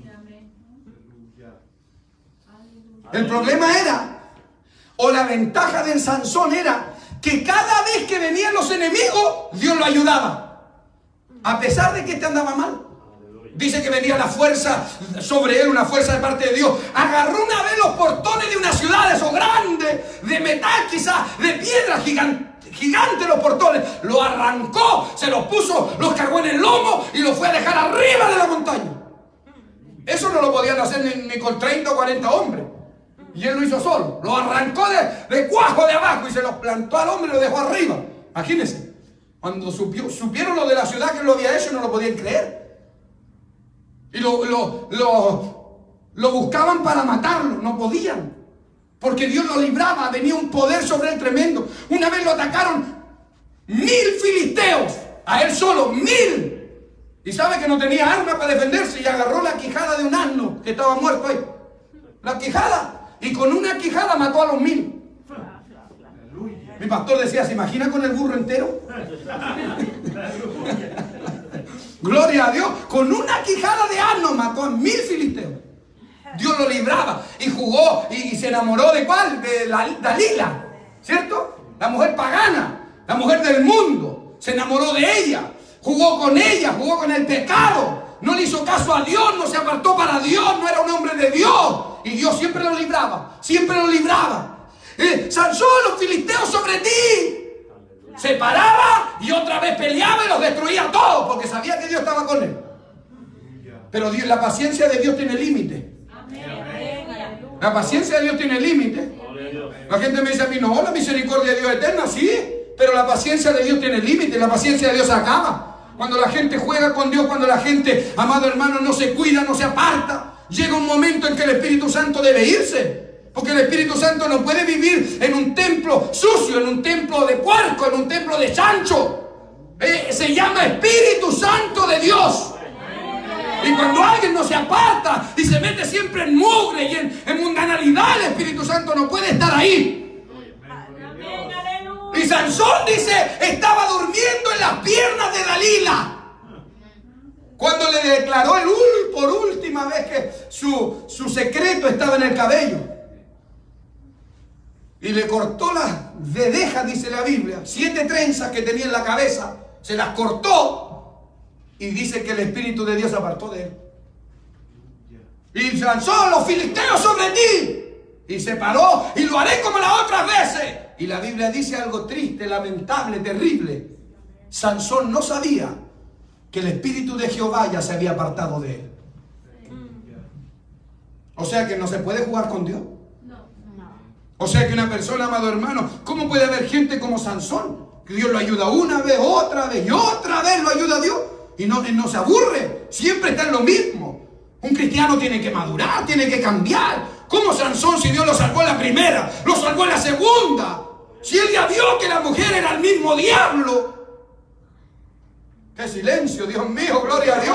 El problema era, o la ventaja de Sansón era, que cada vez que venían los enemigos, Dios lo ayudaba. A pesar de que este andaba mal. Dice que venía la fuerza sobre él, una fuerza de parte de Dios. Agarró una vez los portones de una ciudad, esos grandes, de metal quizás, de piedra gigante, gigante los portones. Lo arrancó, se los puso, los cargó en el lomo y lo fue a dejar arriba de la montaña. Eso no lo podían hacer ni, ni con treinta o cuarenta hombres. Y él lo hizo solo. Lo arrancó de, de cuajo de abajo y se los plantó al hombre y lo dejó arriba. Imagínense. Cuando supió, supieron lo de la ciudad que lo había hecho, no lo podían creer. Y lo, lo, lo, lo buscaban para matarlo. No podían. Porque Dios lo libraba. Venía un poder sobre él tremendo. Una vez lo atacaron mil filisteos. A él solo, mil. Y sabe que no tenía arma para defenderse. Y agarró la quijada de un asno que estaba muerto ahí. La quijada. Y con una quijada mató a los mil. Mi pastor decía, ¿se imagina con el burro entero? Gloria a Dios. Con una quijada de asno mató a mil filisteos. Dios lo libraba. Y jugó y, y se enamoró de ¿cuál? De la, Dalila. ¿Cierto? La mujer pagana. La mujer del mundo. Se enamoró de ella. Jugó con ella. Jugó con el pecado. No le hizo caso a Dios. No se apartó para Dios. No era un hombre de Dios. Y Dios siempre lo libraba. Siempre lo libraba. Eh, Sansón, los filisteos sobre ti. Se paraba y otra vez peleaba y los destruía a todos porque sabía que Dios estaba con él. Pero Dios, la paciencia de Dios tiene límite. La paciencia de Dios tiene límite. La gente me dice a mí, no, la misericordia de Dios es eterna, sí, pero la paciencia de Dios tiene límite. La paciencia de Dios se acaba. Cuando la gente juega con Dios, cuando la gente, amado hermano, no se cuida, no se aparta, llega un momento en que el Espíritu Santo debe irse. Porque el Espíritu Santo no puede vivir en un templo sucio, en un templo de puerco, en un templo de chancho. Eh, se llama Espíritu Santo de Dios. Y cuando alguien no se aparta y se mete siempre en mugre y en, en mundanalidad, el Espíritu Santo no puede estar ahí. Y Sansón dice, estaba durmiendo en las piernas de Dalila. Cuando le declaró el, por última vez que su, su secreto estaba en el cabello. Y le cortó las vedejas, dice la Biblia, siete trenzas que tenía en la cabeza, se las cortó y dice que el Espíritu de Dios se apartó de él. Y Sansón, los filisteos sobre ti. Y se paró y lo haré como las otras veces. Y la Biblia dice algo triste, lamentable, terrible. Sansón no sabía que el Espíritu de Jehová ya se había apartado de él. O sea que no se puede jugar con Dios. O sea que una persona, amado hermano, ¿cómo puede haber gente como Sansón? Que Dios lo ayuda una vez, otra vez y otra vez lo ayuda a Dios. Y no, no se aburre, siempre está en lo mismo. Un cristiano tiene que madurar, tiene que cambiar. ¿Cómo Sansón si Dios lo salvó en la primera? Lo salvó en la segunda. Si él ya vio que la mujer era el mismo diablo. ¡Qué silencio, Dios mío! ¡Gloria a Dios!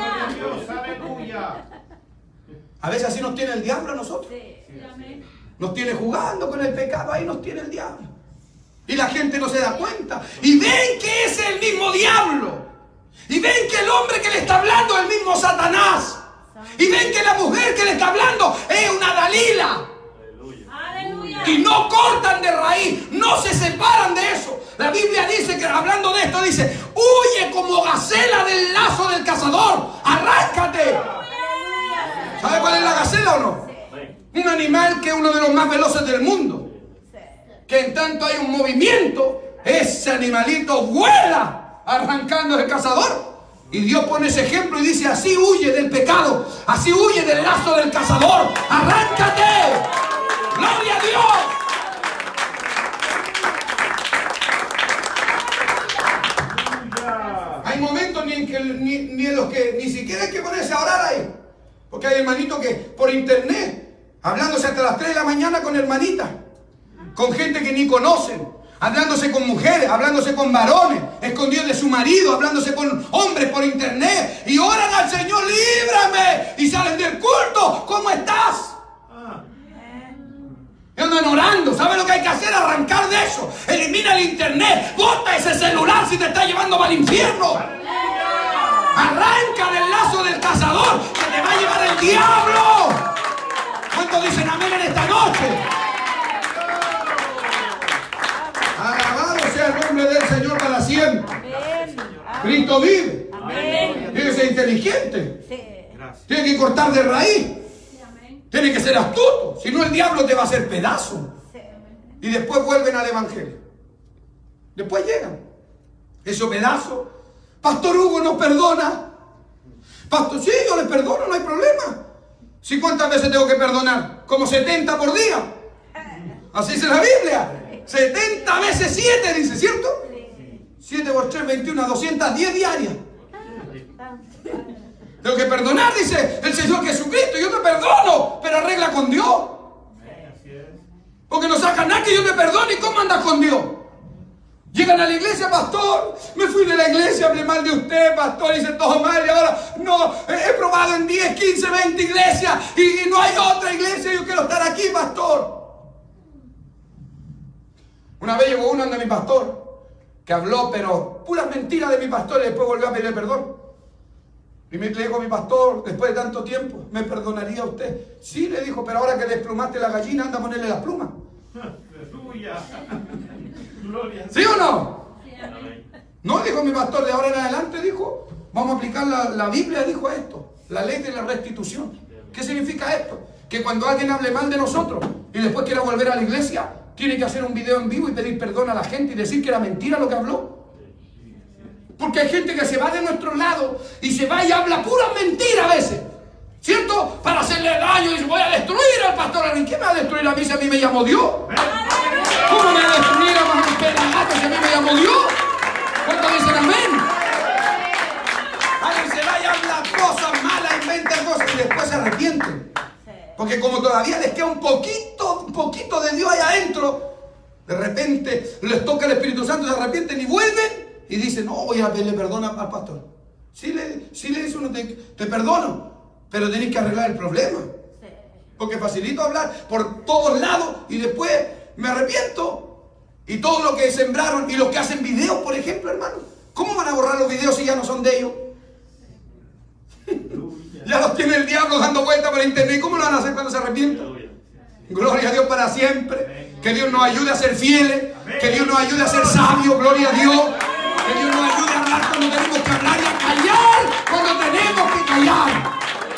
A veces así nos tiene el diablo a nosotros. Nos tiene jugando con el pecado, ahí nos tiene el diablo. Y la gente no se da cuenta. Y ven que es el mismo diablo. Y ven que el hombre que le está hablando es el mismo Satanás. Y ven que la mujer que le está hablando es una Dalila. Aleluya. Y no cortan de raíz, no se separan de eso. La Biblia dice que, hablando de esto, dice, huye como gacela del lazo del cazador. Arráncate. ¿Sabe cuál es la gacela o no? Un animal que es uno de los más veloces del mundo. Que en tanto hay un movimiento, ese animalito vuela arrancando del cazador. Y Dios pone ese ejemplo y dice, así huye del pecado, así huye del lazo del cazador. ¡Arráncate! ¡Gloria a Dios! hablándose hasta las tres de la mañana con hermanitas, con gente que ni conocen, hablándose con mujeres, hablándose con varones, escondidos de su marido, hablándose con hombres por internet, y oran al Señor, líbrame, y salen del culto. ¿Cómo estás? Y andan orando. ¿Sabe lo que hay que hacer? Arrancar de eso. Elimina el internet. Bota ese celular si te está llevando al infierno. Arranca del lazo del cazador que te va a llevar el diablo. ¿Cuántos dicen amén en esta noche? Alabado sea el nombre del Señor para siempre. Cristo vive. Tiene que ser inteligente. Tiene que cortar de raíz. Tiene que ser astuto, si no el diablo te va a hacer pedazo. Y después vuelven al evangelio. Después llegan. Ese pedazo. Pastor Hugo nos perdona. Pastor, sí, yo le perdono, no hay problema. ¿Sí cuántas veces tengo que perdonar? Como setenta por día. Así dice la Biblia. setenta veces siete, dice, ¿cierto? siete por tres, veintiuno, doscientas diez diarias. Tengo que perdonar, dice el Señor Jesucristo. Yo te perdono, pero arregla con Dios. Porque no saca nada que yo te perdone. ¿Y cómo andas con Dios? Llegan a la iglesia, pastor, me fui de la iglesia, hablé mal de usted, pastor, hice todo mal y ahora no, he probado en diez, quince, veinte iglesias y no hay otra iglesia, yo quiero estar aquí, pastor. Una vez llegó uno de mi pastor que habló, pero puras mentiras de mi pastor, y después volvió a pedirle perdón. Y me dijo mi pastor, después de tanto tiempo, ¿me perdonaría usted? Sí, le dijo, pero ahora que desplumaste la gallina, anda a ponerle las plumas. Aleluya. Gloria. ¿Sí o no? No, dijo mi pastor, de ahora en adelante, dijo, vamos a aplicar la, la Biblia, dijo esto, la ley de la restitución. ¿Qué significa esto? Que cuando alguien hable mal de nosotros y después quiera volver a la iglesia, tiene que hacer un video en vivo y pedir perdón a la gente y decir que era mentira lo que habló. Porque hay gente que se va de nuestro lado y se va y habla pura mentira a veces, ¿cierto? Para hacerle daño y dice, voy a destruir al pastor. ¿Y quién me va a destruir a mí si a mí me llamó Dios? ¿Cómo me va a destruir a un pelagato si a mí me llamó Dios? ¿Cuántos dicen amén? Alguien se va y habla cosas malas, inventa cosas y después se arrepienten. Porque como todavía les queda un poquito, un poquito de Dios ahí adentro, de repente les toca el Espíritu Santo, se arrepienten y vuelven. Y dice, no, voy a pedirle perdón al pastor. Sí le, sí le dice uno, te, te perdono, pero tenés que arreglar el problema. Porque facilito hablar por todos lados y después me arrepiento. Y todo lo que sembraron y los que hacen videos, por ejemplo, hermano. ¿Cómo van a borrar los videos si ya no son de ellos? Ya los tiene el diablo dando vueltas por internet. ¿Cómo lo van a hacer cuando se arrepientan? Gloria a Dios para siempre. Que Dios nos ayude a ser fieles. Que Dios nos ayude a ser sabios. Gloria a Dios. Que Dios nos ayude a hablar cuando tenemos que hablar y a callar cuando tenemos que callar.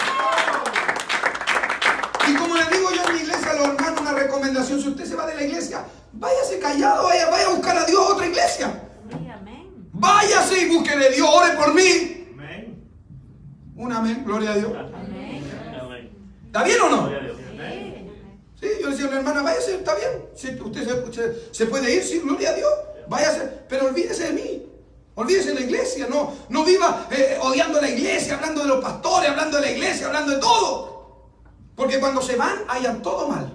Y como les digo yo en mi iglesia a los hermanos, una recomendación: si usted se va de la iglesia, váyase callado, vaya, vaya a buscar a Dios a otra iglesia. Váyase y busque de Dios, ore por mí. Amén. Un amén, gloria a Dios. Amén. ¿Está bien o no? Sí, yo decía a una hermana, váyase, está bien. Si usted se, se, se puede ir, sí, gloria a Dios. Váyase, pero olvídese de mí. Olvídese de la iglesia, no, no viva eh, odiando la iglesia, hablando de los pastores, hablando de la iglesia, hablando de todo. Porque cuando se van, hayan todo mal.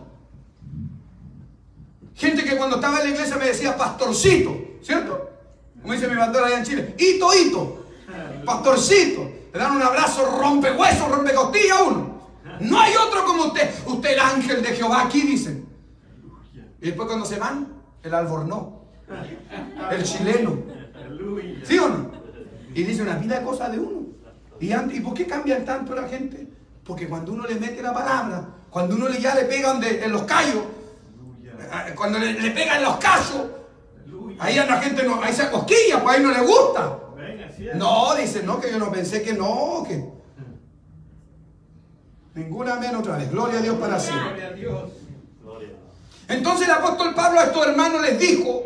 Gente que cuando estaba en la iglesia me decía pastorcito, ¿cierto? Como dice mi pastor allá en Chile, hito, hito, pastorcito. Le dan un abrazo, rompe huesos, rompe costilla a uno. No hay otro como usted. Usted el ángel de Jehová aquí, dicen. Y después cuando se van, el albornoz, el chileno. ¿Sí o no? Y dice una pila de cosas de uno. ¿Y, ¿Y por qué cambian tanto la gente? Porque cuando uno le mete la palabra, cuando uno le, ya le pega donde, en los callos, cuando le, le pega en los callos, ahí a la gente no, ahí se cosquilla, pues ahí no le gusta. No, dice, no, que yo no pensé que no, que ninguna menos otra vez. Gloria a Dios para siempre. Entonces el apóstol Pablo a estos hermanos les dijo: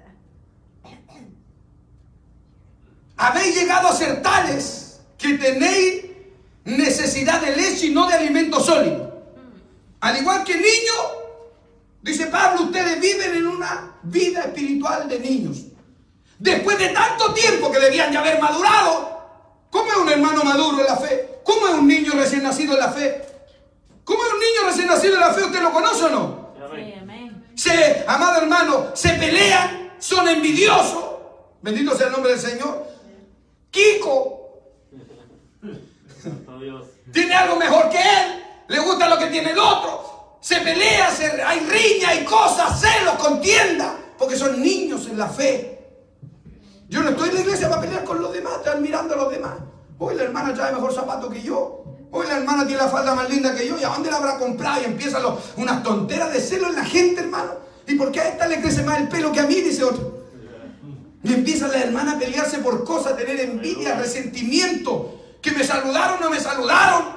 habéis llegado a ser tales que tenéis necesidad de leche y no de alimento sólido. Al igual que niños, dice Pablo, ustedes viven en una vida espiritual de niños. Después de tanto tiempo que debían de haber madurado. ¿Cómo es un hermano maduro en la fe? ¿Cómo es un niño recién nacido en la fe? ¿Cómo es un niño recién nacido de la fe, ¿usted lo conoce o no? Sí, amén. Se, amado hermano, se pelean, son envidiosos. Bendito sea el nombre del Señor. Kiko Santo Dios. tiene algo mejor que él, le gusta lo que tiene el otro. Se pelea, se, hay riña, hay cosas, celos, contienda, porque son niños en la fe. Yo no estoy en la iglesia para pelear con los demás, están mirando a los demás. Hoy la hermana trae mejor zapato que yo. Hoy la hermana tiene la falda más linda que yo. ¿Y a dónde la habrá comprado? Y empiezan los, unas tonteras de celo en la gente, hermano. ¿Y por qué a esta le crece más el pelo que a mí? Dice otro. Y empieza la hermana a pelearse por cosas, a tener envidia, resentimiento. Que me saludaron o no me saludaron.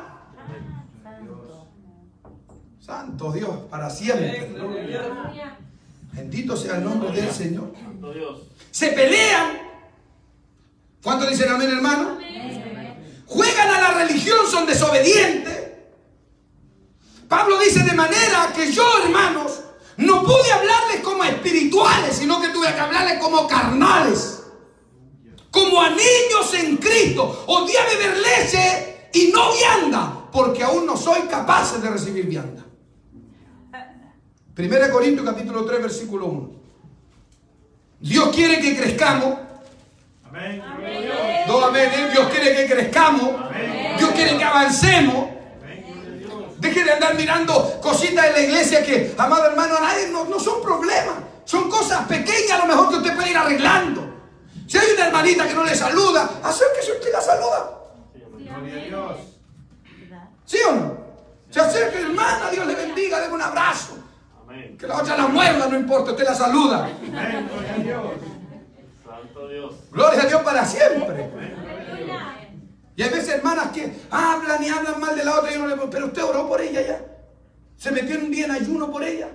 Santo Dios, para siempre. Bendito sea el nombre del Señor. Santo Dios. Se pelean. ¿Cuántos dicen amén, hermano? Amén. Juegan a la religión, son desobedientes. Pablo dice de manera que yo, hermanos, no pude hablarles como espirituales, sino que tuve que hablarles como carnales. Como a niños en Cristo. Odié beber leche y no vianda, porque aún no soy capaz de recibir vianda. Primera de Corintios capítulo tres, versículo uno. Dios quiere que crezcamos. Amén. No, amén. ¿eh? Dios quiere que crezcamos. Amén. Dios quiere que avancemos. Amén. Deje de andar mirando cositas en la iglesia que, amado hermano, a nadie no, no son problemas. Son cosas pequeñas a lo mejor que usted puede ir arreglando. Si hay una hermanita que no le saluda, acérquese usted y la saluda. Gloria a Dios. ¿Sí o no? Se acerca, hermana, Dios le bendiga, déle un abrazo. Amén. Que la otra la muerda, no importa, usted la saluda. Amén. Gloria a Dios. Santo Dios. Gloria a Dios para siempre. Aleluya. Y hay veces hermanas que hablan y hablan mal de la otra y uno le pero usted oró por ella ya. Se metió en un día en ayuno por ella.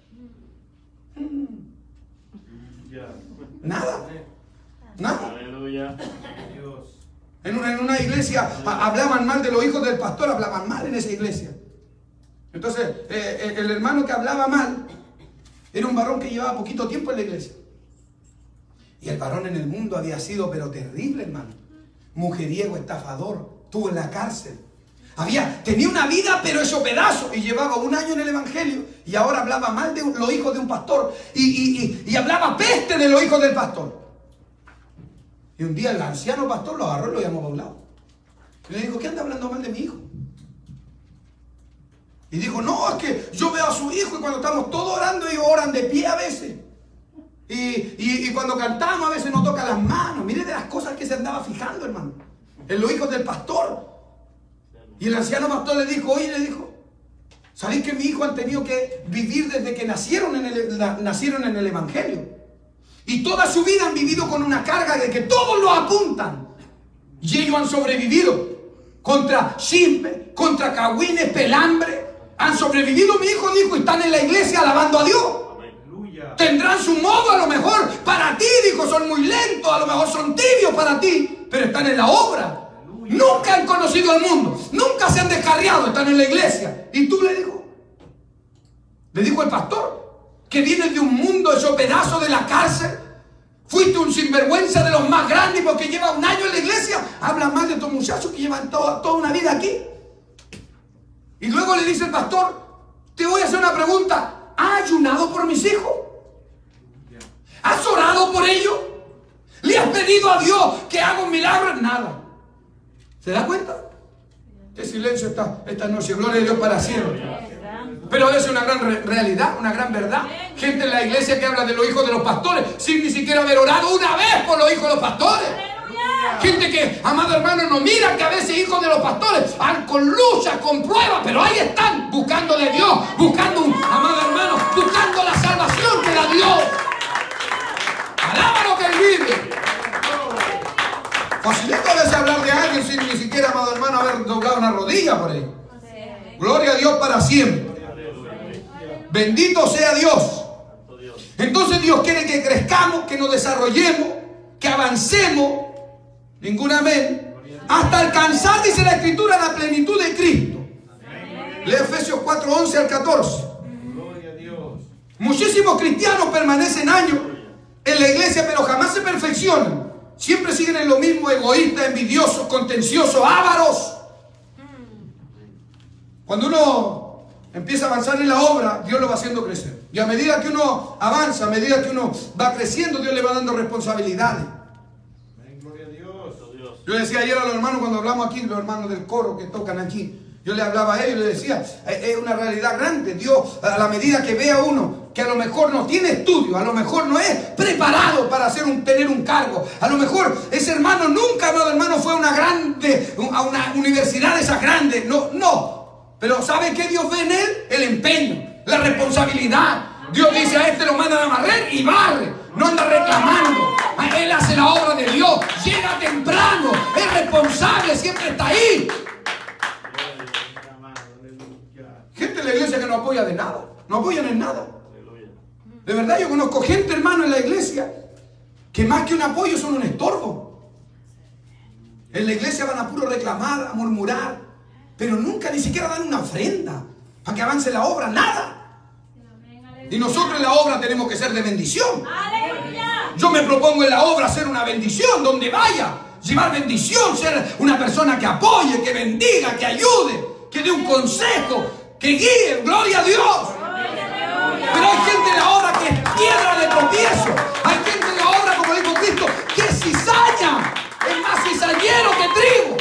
Ya. Nada. Nada. Aleluya. Dios. En una, en una iglesia a, hablaban mal de los hijos del pastor, hablaban mal en esa iglesia. Entonces, eh, el hermano que hablaba mal era un varón que llevaba poquito tiempo en la iglesia. Y el varón en el mundo había sido, pero terrible, hermano. Mujeriego, estafador, estuvo en la cárcel. Había, tenía una vida, pero hecho pedazo. Y llevaba un año en el evangelio. Y ahora hablaba mal de los hijos de un pastor. Y, y, y, y hablaba peste de los hijos del pastor. Y un día el anciano pastor lo agarró y lo llamó a un lado. Y le dijo, ¿qué anda hablando mal de mi hijo? Y dijo, no, es que yo veo a su hijo y cuando estamos todos orando, ellos oran de pie a veces. Y, y, y cuando cantamos a veces nos toca las manos. Mire de las cosas que se andaba fijando, hermano. En los hijos del pastor. Y el anciano pastor le dijo, oye, le dijo, ¿sabéis que mi hijo han tenido que vivir desde que nacieron en el, la, nacieron en el evangelio? Y toda su vida han vivido con una carga de que todos lo apuntan. Y ellos han sobrevivido contra chisme, contra cagüines, pelambre. Han sobrevivido, mi hijo dijo, y están en la iglesia alabando a Dios. Aleluya. Tendrán su modo a lo mejor para ti, dijo, son muy lentos, a lo mejor son tibios para ti, pero están en la obra. Nunca han conocido al mundo, nunca se han descarriado, están en la iglesia. Y tú le dijo, le dijo el pastor, que vienes de un mundo hecho pedazo de la cárcel, fuiste un sinvergüenza de los más grandes porque lleva un año en la iglesia, habla mal de estos muchachos que llevan toda, toda una vida aquí. Y luego le dice el pastor, te voy a hacer una pregunta, ¿has ayunado por mis hijos? ¿Has orado por ellos? ¿Le has pedido a Dios que haga un milagro? Nada. ¿Se da cuenta? Qué silencio esta, esta noche, gloria a Dios para siempre. Pero es una gran re realidad, una gran verdad. Gente en la iglesia que habla de los hijos de los pastores sin ni siquiera haber orado una vez por los hijos de los pastores. Gente que, amado hermano, no mira que a veces hijos de los pastores van con lucha, con pruebas, pero ahí están buscando de Dios, buscando, un, amado hermano, buscando la salvación que da Dios. Alaba lo que él vive. Facilito a veces hablar de alguien sin ni siquiera, amado hermano, haber doblado una rodilla por ahí. Gloria a Dios para siempre. Bendito sea Dios. Entonces Dios quiere que crezcamos, que nos desarrollemos, que avancemos. Ningún amén. Hasta alcanzar, dice la Escritura, la plenitud de Cristo. Lee Efesios cuatro, once al catorce. Gloria a Dios. Muchísimos cristianos permanecen años en la iglesia, pero jamás se perfeccionan. Siempre siguen en lo mismo, egoístas, envidiosos, contenciosos, ávaros. Cuando uno empieza a avanzar en la obra, Dios lo va haciendo crecer. Y a medida que uno avanza, a medida que uno va creciendo, Dios le va dando responsabilidades. Amén, gloria a Dios. Yo le decía ayer a los hermanos, cuando hablamos aquí, los hermanos del coro que tocan aquí, yo le hablaba a ellos y le decía, es una realidad grande. Dios, a la medida que ve a uno que a lo mejor no tiene estudio, a lo mejor no es preparado para hacer un, tener un cargo, a lo mejor ese hermano nunca, amado hermano, fue a una grande, a una universidad de esas grandes, no, no. Pero ¿sabe qué Dios ve en él? El empeño, la responsabilidad. Dios dice, a este lo mandan a barrer y barre, no anda reclamando. Él hace la obra de Dios, llega temprano, es responsable, siempre está ahí. Gente de la iglesia que no apoya de nada, no apoyan en nada. De verdad, yo conozco gente, hermano, en la iglesia que más que un apoyo son un estorbo. En la iglesia van a puro reclamar, a murmurar, pero nunca ni siquiera dan una ofrenda para que avance la obra, nada. Y nosotros en la obra tenemos que ser de bendición. Yo me propongo en la obra ser una bendición donde vaya, llevar bendición, ser una persona que apoye, que bendiga, que ayude, que dé un consejo, que guíe, gloria a Dios. Pero hay gente en la obra que es piedra de tropiezo. Hay gente en la obra, como dijo Cristo, que es cizaña. Es más cizañero que trigo.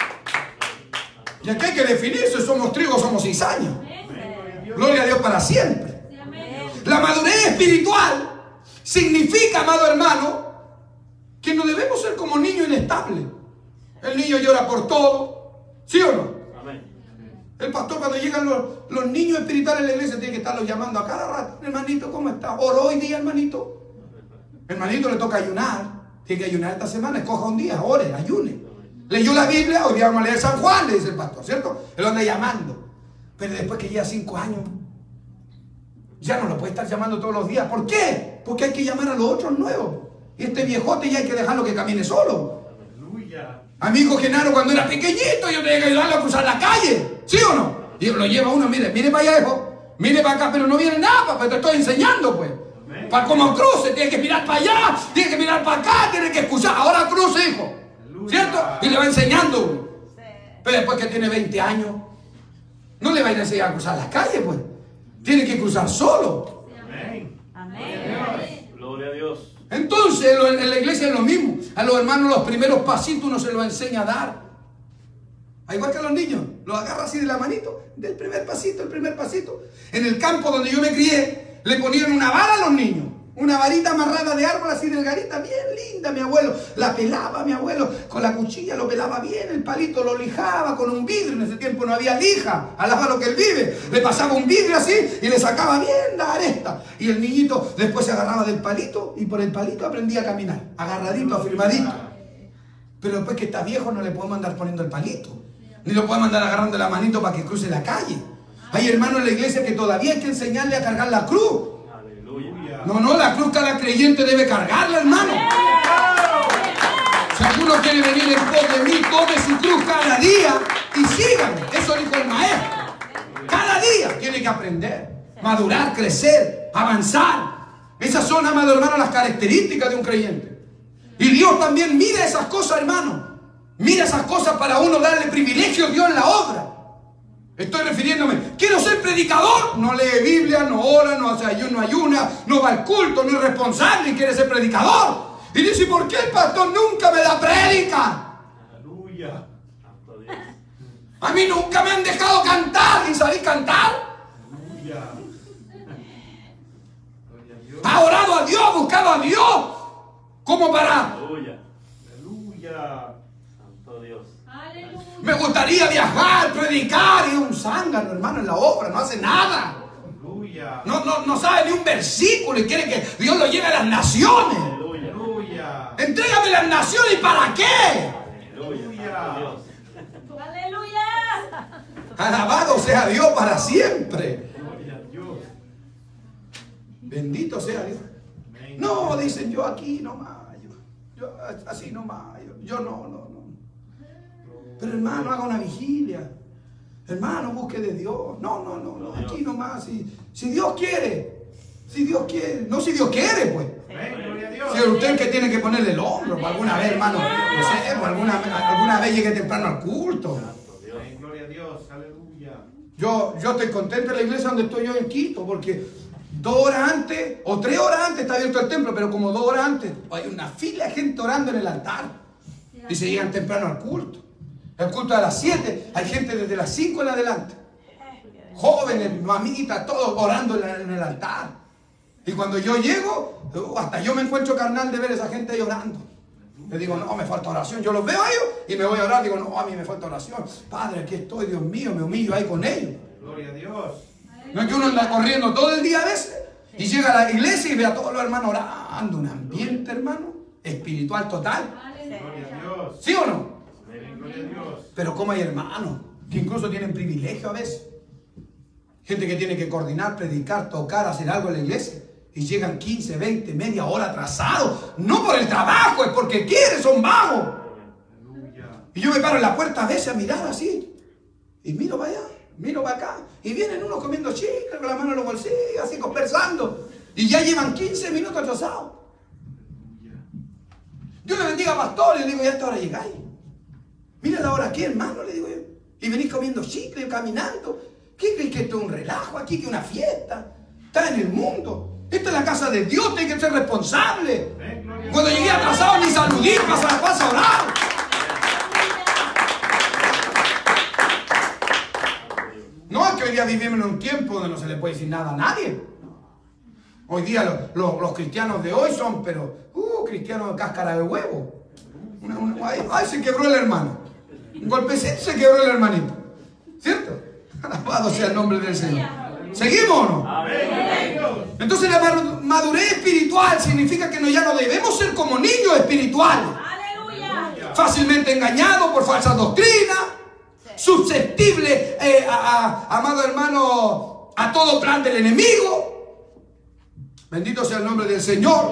Y aquí hay que definir si somos trigo o somos cizaña. Gloria a Dios para siempre. La madurez espiritual significa, amado hermano, que no debemos ser como niños inestables. El niño llora por todo. ¿Sí o no? El pastor, cuando llegan los, los niños espirituales en la iglesia, tiene que estarlos llamando a cada rato. Hermanito, ¿cómo está? ¿Oró hoy día, hermanito? Hermanito, le toca ayunar. Tiene que ayunar esta semana. Escoja un día, ore, ayune. Leyó la Biblia, hoy día vamos a leer San Juan, le dice el pastor, ¿cierto? Él lo anda llamando. Pero después que lleva cinco años, ya no lo puede estar llamando todos los días. ¿Por qué? Porque hay que llamar a los otros nuevos. Y este viejote ya hay que dejarlo que camine solo. Aleluya. A mi hijo Genaro, cuando era pequeñito, yo tenía que ayudarlo a cruzar la calle. ¿Sí o no? Y lo lleva uno, mire, mire para allá, hijo. Mire para acá, pero no viene nada, papá, te estoy enseñando, pues. Amén. Para cómo cruce, tiene que mirar para allá, tiene que mirar para acá, tiene que escuchar. Ahora cruce, hijo. Aleluya. ¿Cierto? Y le va enseñando uno. Sí. Pero después que tiene veinte años, no le va a ir a enseñar a cruzar las calles, pues. Tiene que cruzar solo. Amén. Amén. Gloria a Dios. Entonces, en la iglesia es lo mismo. A los hermanos los primeros pasitos uno se los enseña a dar. Igual que a los niños, los agarra así de la manito, del primer pasito, el primer pasito. En el campo donde yo me crié, le ponían una vara a los niños. Una varita amarrada de árbol así delgadita, bien linda, mi abuelo. La pelaba mi abuelo, con la cuchilla lo pelaba bien, el palito lo lijaba con un vidrio. En ese tiempo no había lija, alaba lo que él vive. Le pasaba un vidrio así y le sacaba bien la aresta. Y el niñito después se agarraba del palito y por el palito aprendía a caminar, agarradito, afirmadito. Pero después que está viejo no le podemos andar poniendo el palito, ni lo podemos andar agarrando la manito para que cruce la calle. Hay hermanos en la iglesia que todavía hay que enseñarle a cargar la cruz. No, no, la cruz cada creyente debe cargarla, hermano. Si alguno quiere venir en pos de mí, tome su cruz cada día y sígame. Eso dijo el maestro. Cada día tiene que aprender, madurar, crecer, avanzar. Esas son, amado hermano, las características de un creyente. Y Dios también mira esas cosas, hermano. Mira esas cosas para uno darle privilegio a Dios en la obra. Estoy refiriéndome, quiero ser predicador, no lee Biblia, no ora, no hace ayuno, ayuna, no va al culto, no es responsable y quiere ser predicador. Y dice, ¿por qué el pastor nunca me da prédica? Aleluya. A mí nunca me han dejado cantar y sabéis cantar. Aleluya. Ha orado a Dios, ha buscado a Dios, como para... Aleluya. Aleluya. Santo Dios. Me gustaría viajar, predicar, y un zángano, hermano, en la obra, no hace nada. Aleluya. No, no, no sabe ni un versículo y quiere que Dios lo lleve a las naciones. Aleluya. Entrégame las naciones, ¿y para qué? Aleluya. Aleluya. Alabado sea Dios para siempre. Gloria a Dios. Bendito sea Dios. Amén. No, dicen, yo aquí nomás, yo, yo así nomás, yo, yo no, no, no. Pero hermano, haga una vigilia. Hermano, busque de Dios. No, no, no, no, aquí nomás. Si, si Dios quiere, si Dios quiere, no si Dios quiere, pues. Amén. Gloria a Dios. Si usted que tiene que ponerle el hombro, por alguna vez, hermano, no sé, por alguna, alguna vez llegue temprano al culto. Amén. Gloria a Dios. Aleluya. Yo, yo estoy contento en la iglesia donde estoy yo en Quito, porque dos horas antes o tres horas antes está abierto el templo, pero como dos horas antes hay una fila de gente orando en el altar y se llegan temprano al culto. El culto es a las siete, hay gente desde las cinco en adelante, jóvenes, mamitas, todos orando en, la, en el altar. Y cuando yo llego, hasta yo me encuentro carnal de ver a esa gente ahí orando. Le digo, no, me falta oración. Yo los veo a ellos y me voy a orar. Digo, no, a mí me falta oración. Padre, aquí estoy, Dios mío, me humillo ahí con ellos. Gloria a Dios. No es que uno anda corriendo todo el día a veces y llega a la iglesia y ve a todos los hermanos orando. Un ambiente, hermano, espiritual total. Gloria a Dios. ¿Sí o no? Gloria a Dios. Pero como hay hermanos que incluso tienen privilegio a veces. Gente que tiene que coordinar, predicar, tocar, hacer algo en la iglesia. Y llegan quince, veinte, media hora atrasados. No por el trabajo, es porque quieren, son vagos. Y yo me paro en la puerta a veces a mirar así. Y miro para allá, miro para acá. Y vienen unos comiendo chicle con la mano en los bolsillos, así conversando. Y ya llevan quince minutos atrasados. Dios le bendiga, pastor. Y le digo, ya a esta hora llegáis. Mira la hora aquí, hermano, le digo yo. Y venís comiendo chicle, caminando. ¿Qué crees que esto es un relajo aquí, que es una fiesta? Está en el mundo. Esta es la casa de Dios, tiene que ser responsable. Cuando llegué atrasado ni saludí, pasa la paz a orar. No es que hoy día vivimos en un tiempo donde no se le puede decir nada a nadie. Hoy día los, los, los cristianos de hoy son, pero, uh, cristianos de cáscara de huevo. Una, una, ay, ay, se quebró el hermano. Un golpecito se quebró el hermanito. ¿Cierto? Alabado sea el nombre del Señor. ¿Seguimos o no? Amén. Entonces la madurez espiritual significa que no, ya no debemos ser como niños espirituales. Aleluya. Fácilmente engañados por falsas doctrinas, susceptibles, eh, a, a, amado hermano, a todo plan del enemigo. Bendito sea el nombre del Señor.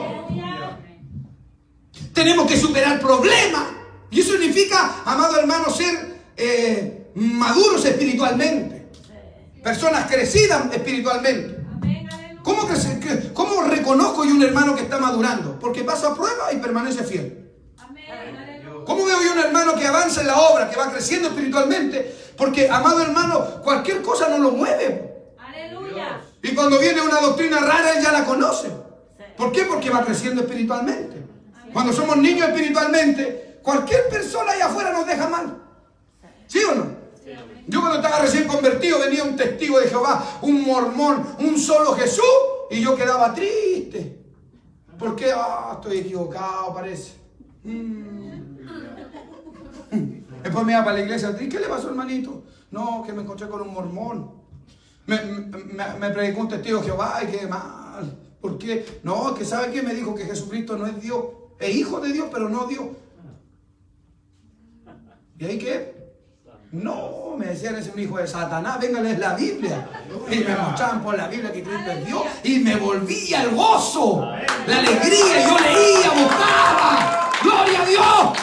Tenemos que superar problemas. Y eso significa, amado hermano, ser eh, maduros espiritualmente. Personas crecidas espiritualmente. ¿Cómo, crece, ¿Cómo reconozco yo un hermano que está madurando? Porque pasa prueba y permanece fiel. ¿Cómo veo yo un hermano que avanza en la obra, que va creciendo espiritualmente? Porque, amado hermano, cualquier cosa no lo mueve. Aleluya. Y cuando viene una doctrina rara, él ya la conoce. ¿Por qué? Porque va creciendo espiritualmente. Cuando somos niños espiritualmente, cualquier persona allá afuera nos deja mal. ¿Sí o no? Yo cuando estaba recién convertido venía un testigo de Jehová, un mormón, un solo Jesús, y yo quedaba triste. Porque ah, estoy equivocado, parece. Mm. Después me iba para la iglesia, ¿qué le pasó, hermanito? No, que me encontré con un mormón. Me, me, me predicó un testigo de Jehová y quedé mal. ¿Por qué? No, es que ¿sabe qué? Me dijo que Jesucristo no es Dios. Es hijo de Dios, pero no Dios. ¿Y ahí qué? No, me decían, es un hijo de Satanás, venga a leer la Biblia. Y me mostraban por la Biblia que Cristo es Dios. Y me volví al gozo, la alegría. Yo leía, buscaba. ¡Gloria a Dios!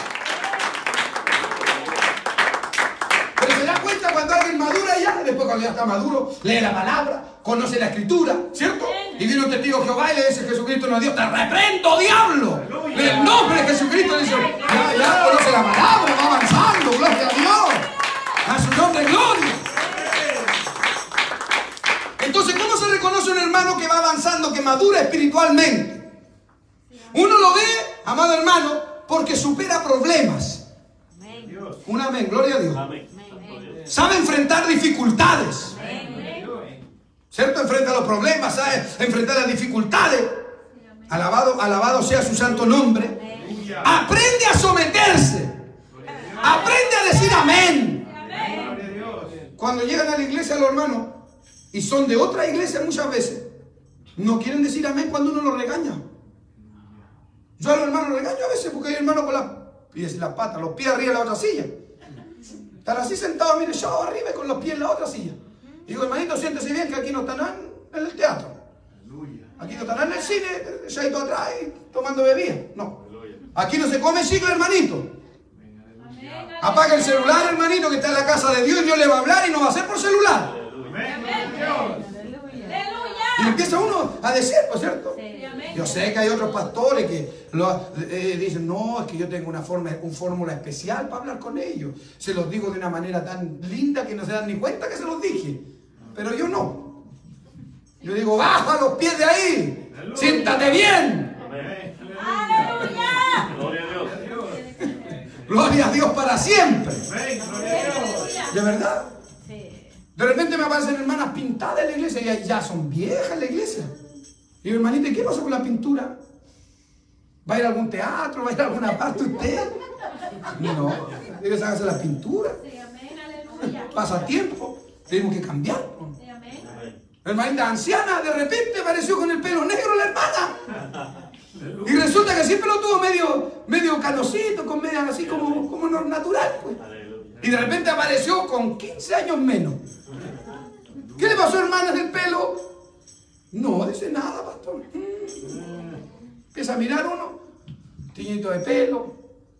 Pero se da cuenta cuando alguien madura ya, después cuando ya está maduro, lee la palabra, conoce la escritura, ¿cierto? Y viene un testigo de Jehová y le dice, Jesucristo no es Dios, te reprendo, diablo. En el nombre de Jesucristo dice, ya, ya conoce la palabra, va avanzando, gloria a Dios. A su nombre, gloria. Entonces, ¿cómo se reconoce un hermano que va avanzando, que madura espiritualmente? Uno lo ve, amado hermano, porque supera problemas. Un amén, gloria a Dios. Sabe enfrentar dificultades. ¿Cierto? Enfrenta los problemas, sabe enfrentar las dificultades. Alabado, alabado sea su santo nombre. Aprende a someterse. Aprende a decir amén. Cuando llegan a la iglesia los hermanos y son de otra iglesia muchas veces, no quieren decir amén cuando uno los regaña. Yo a los hermanos regaño a veces porque hay hermanos con las pies y las patas, los pies arriba de la otra silla. Están así sentados, mire, yo arriba y con los pies en la otra silla. Y digo, hermanito, siéntese bien que aquí no están en el teatro. Aquí no están en el cine, ya hay todo atrás tomando bebida. No. Aquí no se come chicle, hermanito. Apaga el celular, hermanito, que está en la casa de Dios y Dios le va a hablar y no va a ser por celular. Y empieza uno a decir, pues, ¿cierto? Yo sé que hay otros pastores que lo, eh, dicen, no, es que yo tengo una forma, una fórmula especial para hablar con ellos. Se los digo de una manera tan linda que no se dan ni cuenta que se los dije. Pero yo no. Yo digo, baja los pies de ahí. Siéntate bien. ¡Aleluya! Gloria a Dios. Gloria a Dios para siempre. Amén. Gloria a Dios. ¿De verdad? De repente me aparecen hermanas pintadas en la iglesia y ya, ya son viejas en la iglesia. Y yo, hermanita, ¿y qué pasó con la pintura? ¿Va a ir a algún teatro? ¿Va a ir a alguna parte usted? No, debe sacarse la pintura. Sí, amén, aleluya. Pasa tiempo, tenemos que cambiar. Sí, amén. La hermanita anciana de repente apareció con el pelo negro la hermana. Y resulta que siempre lo tuvo medio, medio canosito, con media así como, como no- natural. Pues. Y de repente apareció con quince años menos. ¿Qué le pasó, hermana, del pelo? No dice nada, pastor. Mm. Empieza a mirar uno, tiñito de pelo,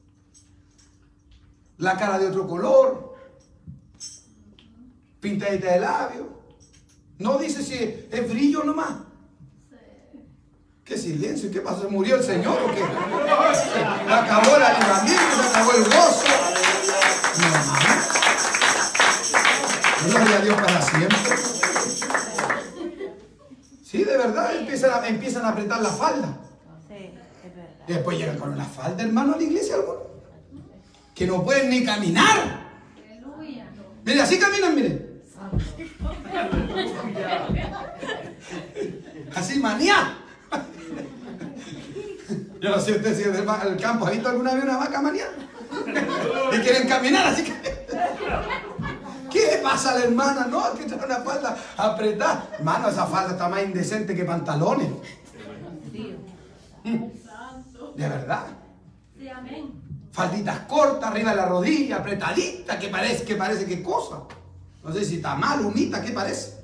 la cara de otro color, pintadita de labio. No dice si es brillo nomás. ¿Qué silencio? ¿Qué pasó? ¿Se murió el Señor o qué? Se acabó el avivamiento, se acabó el gozo. No, hermano. Gloria a Dios para siempre. Sí, de verdad, empiezan a, empiezan a apretar la falda. Y después llegan con la falda, hermano, a la iglesia algunos. Que no pueden ni caminar. Aleluya. Mire, así caminan, mire. Así manía. Yo no sé usted si es del va- del campo ha visto alguna vez una vaca manía. Y quieren caminar así que. ¿Qué le pasa a la hermana? No, es que trae una falda apretada. Hermano, esa falda está más indecente que pantalones. De verdad. Sí, amén. Falditas cortas, arriba de la rodilla, apretadita, que parece, que parece qué cosa. No sé si está mal, humita, ¿qué parece?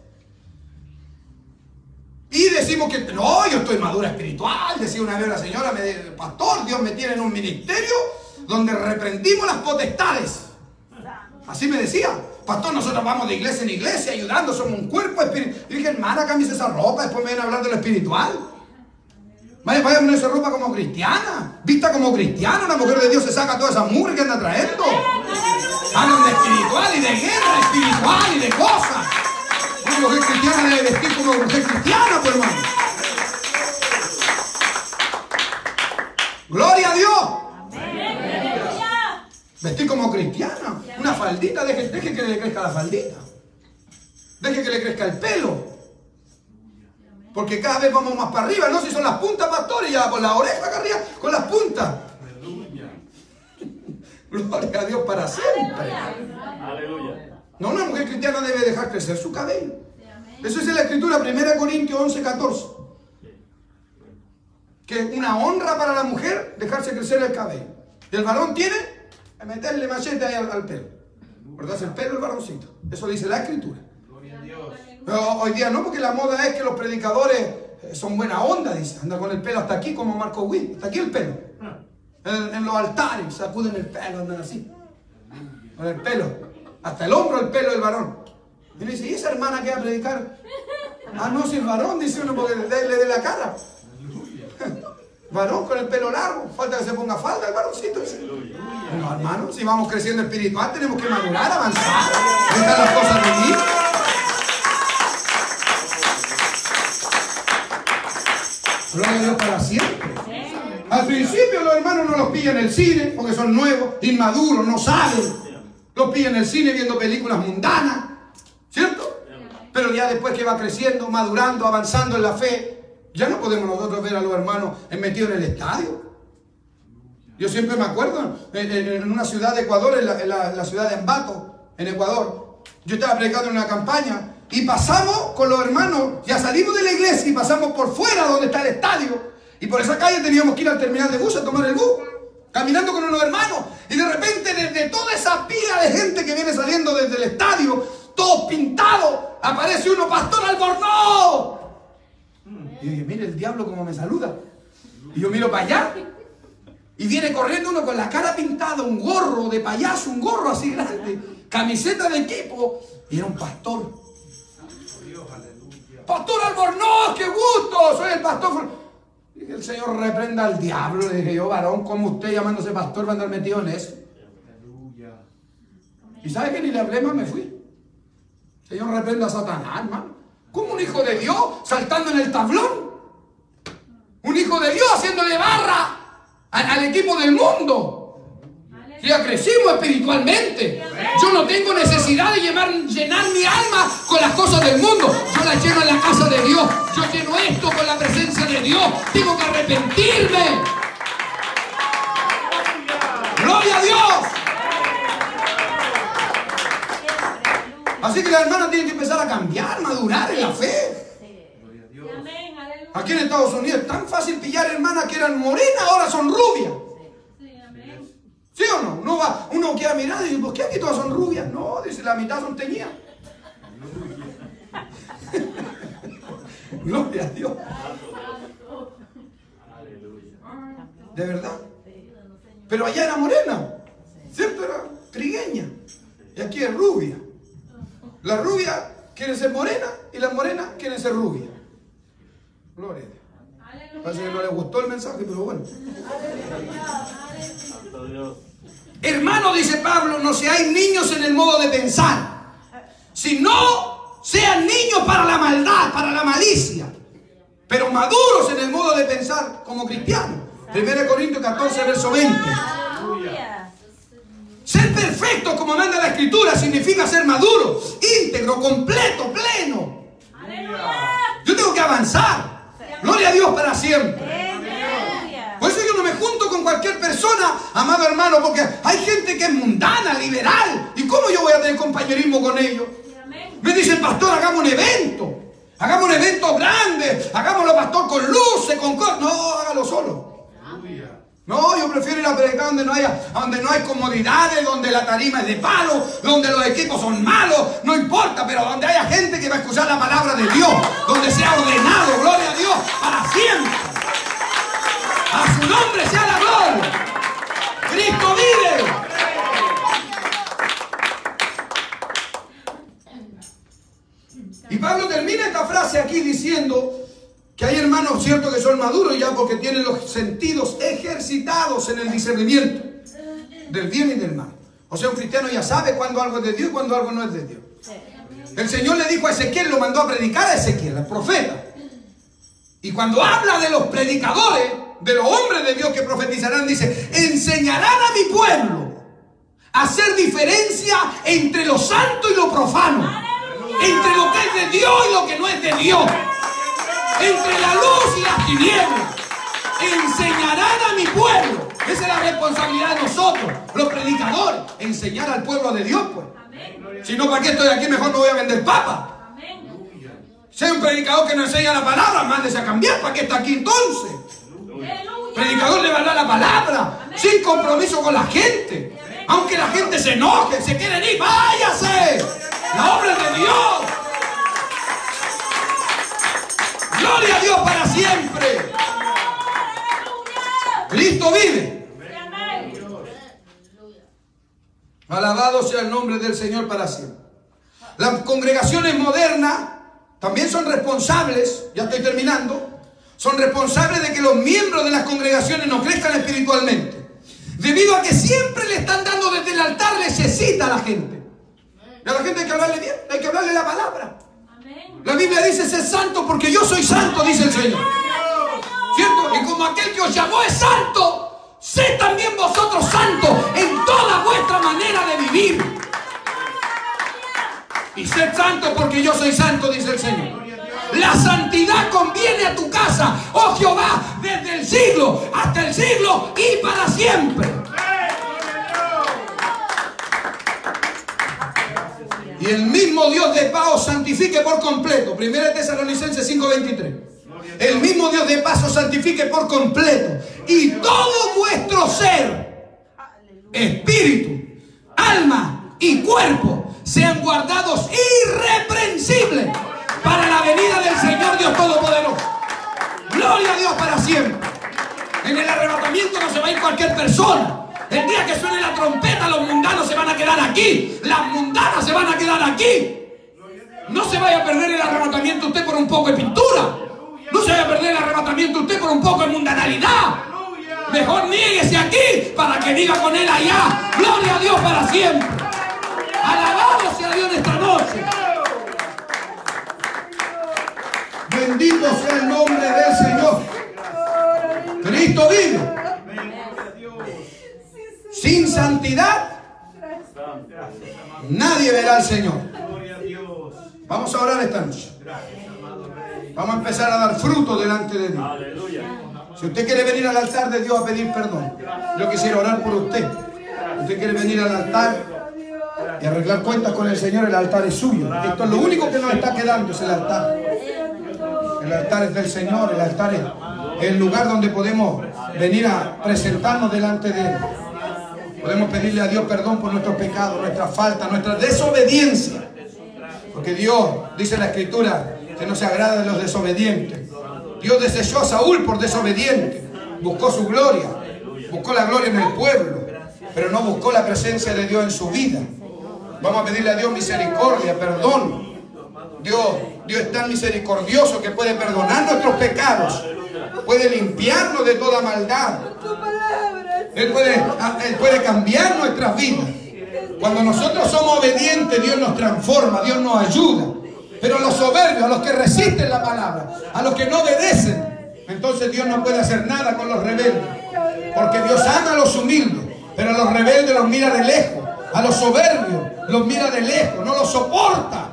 Y decimos que no, yo estoy madura espiritual. Decía una vez una señora, me dice, pastor, Dios me tiene en un ministerio donde reprendimos las potestades. Así me decía, pastor, nosotros vamos de iglesia en iglesia ayudando, somos un cuerpo espiritual. Y dije, hermana, cámbiese esa ropa, después me vienen a hablar de lo espiritual. Vaya, vaya a ponerse ropa como cristiana, vista como cristiana. Una mujer de Dios se saca toda esa mugre que anda trayendo. Hablan de espiritual y de guerra espiritual y de cosas. Una mujer cristiana debe vestir como mujer cristiana, pues, hermano. Gloria a Dios. Aleluya. Vestir como cristiana. Una faldita, deje, deje que le crezca la faldita. Deje que le crezca el pelo. Porque cada vez vamos más para arriba, ¿no? Si son las puntas, pastores, ya por la oreja acá arriba, con las puntas. Gloria a Dios para siempre. Aleluya. No, una mujer cristiana debe dejar crecer su cabello. Eso dice la Escritura, primera Corintios once, catorce. Que es una honra para la mujer dejarse crecer el cabello. Y el varón tiene que meterle machete ahí al, al pelo. Cortarse el pelo el varoncito. Eso dice la Escritura. Gloria a Dios. Pero hoy día no, porque la moda es que los predicadores eh, son buena onda, dice. Andan con el pelo hasta aquí como Marco Witt. Hasta aquí el pelo. En, en los altares sacuden el pelo, andan así. Con el pelo. Hasta el hombro el pelo del varón. Y le dice, ¿y esa hermana que va a predicar? Ah, no, si el varón, dice uno, porque le dé la cara. Varón con el pelo largo. Falta que se ponga falda el varoncito. Dice. No, hermano, si vamos creciendo espiritual, tenemos que madurar, avanzar. Dejar las cosas venir. Gloria a Dios para siempre. Al principio los hermanos no los pillan en el cine porque son nuevos, inmaduros, no saben. Los pillan en el cine viendo películas mundanas, ¿cierto? Pero ya después que va creciendo, madurando, avanzando en la fe, ya no podemos nosotros ver a los hermanos metidos en el estadio. Yo siempre me acuerdo, en, en, en una ciudad de Ecuador, en la, en la, en la ciudad de Ambato, en Ecuador, yo estaba predicando en una campaña y pasamos con los hermanos, ya salimos de la iglesia y pasamos por fuera donde está el estadio. Y por esa calle teníamos que ir al terminal de bus a tomar el bus, caminando con unos hermanos. Y de repente, desde toda esa pila de gente que viene saliendo desde el estadio, todos pintados, aparece uno, Pastor Albornoz. Y yo dije, mire el diablo como me saluda. Y yo miro para allá. Y viene corriendo uno con la cara pintada, un gorro de payaso, un gorro así grande, camiseta de equipo. Y era un pastor. Pastor Albornoz, qué gusto, soy el pastor. Y que el Señor reprenda al diablo. Le dije yo, varón, ¿cómo usted llamándose pastor va a andar metido en eso? Y sabe que ni le hablé más, me fui. Señor, reprenda a Satanás, hermano. ¿Cómo un hijo de Dios saltando en el tablón? Un hijo de Dios haciéndole barra al, al equipo del mundo. Ya crecimos espiritualmente. Yo no tengo necesidad de llenar, llenar mi alma con las cosas del mundo. Yo la lleno en la casa de Dios. Yo lleno esto con la presencia de Dios. Tengo que arrepentirme. ¡Gloria a Dios! Así que la hermana tiene que empezar a cambiar, madurar en la fe. Aquí en Estados Unidos es tan fácil pillar hermanas que eran morenas, ahora son rubias. ¿Sí o no? Uno, va, uno queda mirando y dice, ¿por qué aquí todas son rubias? No, dice, la mitad son teñidas. Gloria a Dios. ¿De verdad? Pero allá era morena. Siempre era trigueña. Y aquí es rubia. La rubia quiere ser morena y la morena quiere ser rubia. Gloria a Dios. Parece que no le gustó el mensaje, pero bueno. Hermano, dice Pablo, no seáis niños en el modo de pensar, sino sean niños para la maldad, para la malicia, pero maduros en el modo de pensar como cristianos. primera Corintios catorce, verso veinte. Ser perfecto, como manda la Escritura, significa ser maduro, íntegro, completo, pleno. Yo tengo que avanzar. Gloria a Dios para siempre. Por eso yo no me junto con cualquier persona, amado hermano, porque hay gente que es mundana, liberal. ¿Y cómo yo voy a tener compañerismo con ellos? Me dicen, pastor, hagamos un evento. Hagamos un evento grande. Hagámoslo, pastor, con luces, con cosas. No, hágalo solo. No, yo prefiero ir a predicar donde no haya, donde no hay comodidades, donde la tarima es de palo, donde los equipos son malos, no importa, pero donde haya gente que va a escuchar la palabra de Dios, donde sea ordenado, gloria a Dios, para siempre. A su nombre sea la gloria. Cristo vive. Y Pablo termina esta frase aquí diciendo que hay hermanos ciertos que son maduros ya porque tienen los sentidos ejercitados en el discernimiento del bien y del mal. O sea, un cristiano ya sabe cuándo algo es de Dios y cuándo algo no es de Dios. El Señor le dijo a Ezequiel, lo mandó a predicar a Ezequiel, al profeta. Y cuando habla de los predicadores, de los hombres de Dios que profetizarán, dice, enseñarán a mi pueblo a hacer diferencia entre lo santo y lo profano, entre lo que es de Dios y lo que no es de Dios, entre la luz y las tinieblas. Enseñarán a mi pueblo. Esa es la responsabilidad de nosotros, los predicadores, enseñar al pueblo de Dios, pues. Si no, ¿para qué estoy aquí? Mejor no voy a vender papas. Si hay un predicador que no enseña la palabra, mándese a cambiar. ¿Para qué está aquí entonces? Predicador le va a dar la palabra, sin compromiso con la gente. Aunque la gente se enoje, se quieren ir, váyase. La obra es de Dios. Gloria a Dios para siempre. Cristo vive. Alabado sea el nombre del Señor para siempre. Las congregaciones modernas también son responsables, ya estoy terminando, son responsables de que los miembros de las congregaciones no crezcan espiritualmente. Debido a que siempre le están dando desde el altar necesita a la gente. Y a la gente hay que hablarle bien, hay que hablarle la palabra. La Biblia dice, sé santo porque yo soy santo, dice el Señor. ¿Cierto? Y como aquel que os llamó es santo, sé también vosotros santos en toda vuestra manera de vivir. Y sed santos porque yo soy santo, dice el Señor. La santidad conviene a tu casa, oh Jehová, desde el siglo hasta el siglo y para siempre. Y el mismo Dios de paz os santifique por completo. Primera Tesalonicenses cinco veintitrés. El mismo Dios de paz os santifique por completo. Y todo vuestro ser, espíritu, alma y cuerpo sean guardados irreprensibles para la venida del Señor Dios Todopoderoso. Gloria a Dios para siempre. En el arrebatamiento no se va a ir cualquier persona. El día que suene la trompeta, los mundanos se van a quedar aquí. Las mundanas se van a quedar aquí. No se vaya a perder el arrebatamiento usted por un poco de pintura. No se vaya a perder el arrebatamiento usted por un poco de mundanalidad. Mejor niéguese aquí para que viva con él allá. Gloria a Dios para siempre. Alabado sea Dios en esta noche. Bendito sea el nombre del Señor. Cristo vive. Sin santidad nadie verá al Señor. Vamos a orar esta noche. Vamos a empezar a dar fruto delante de Dios. Si usted quiere venir al altar de Dios a pedir perdón, yo quisiera orar por usted. Usted quiere venir al altar y arreglar cuentas con el Señor, el altar es suyo. Esto es lo único que nos está quedando, es el altar. El altar es del Señor, el altar es el lugar donde podemos venir a presentarnos delante de Él. Podemos pedirle a Dios perdón por nuestros pecados, nuestras faltas, nuestra desobediencia. Porque Dios, dice la Escritura, que no se agrada de los desobedientes. Dios desechó a Saúl por desobediente. Buscó su gloria, buscó la gloria en el pueblo, pero no buscó la presencia de Dios en su vida. Vamos a pedirle a Dios misericordia, perdón. Dios, Dios es tan misericordioso que puede perdonar nuestros pecados, puede limpiarnos de toda maldad. Él puede, Él puede cambiar nuestras vidas. Cuando nosotros somos obedientes, Dios nos transforma, Dios nos ayuda. Pero a los soberbios, a los que resisten la palabra, a los que no obedecen, entonces Dios no puede hacer nada con los rebeldes. Porque Dios ama a los humildes, pero a los rebeldes los mira de lejos. A los soberbios los mira de lejos, no los soporta.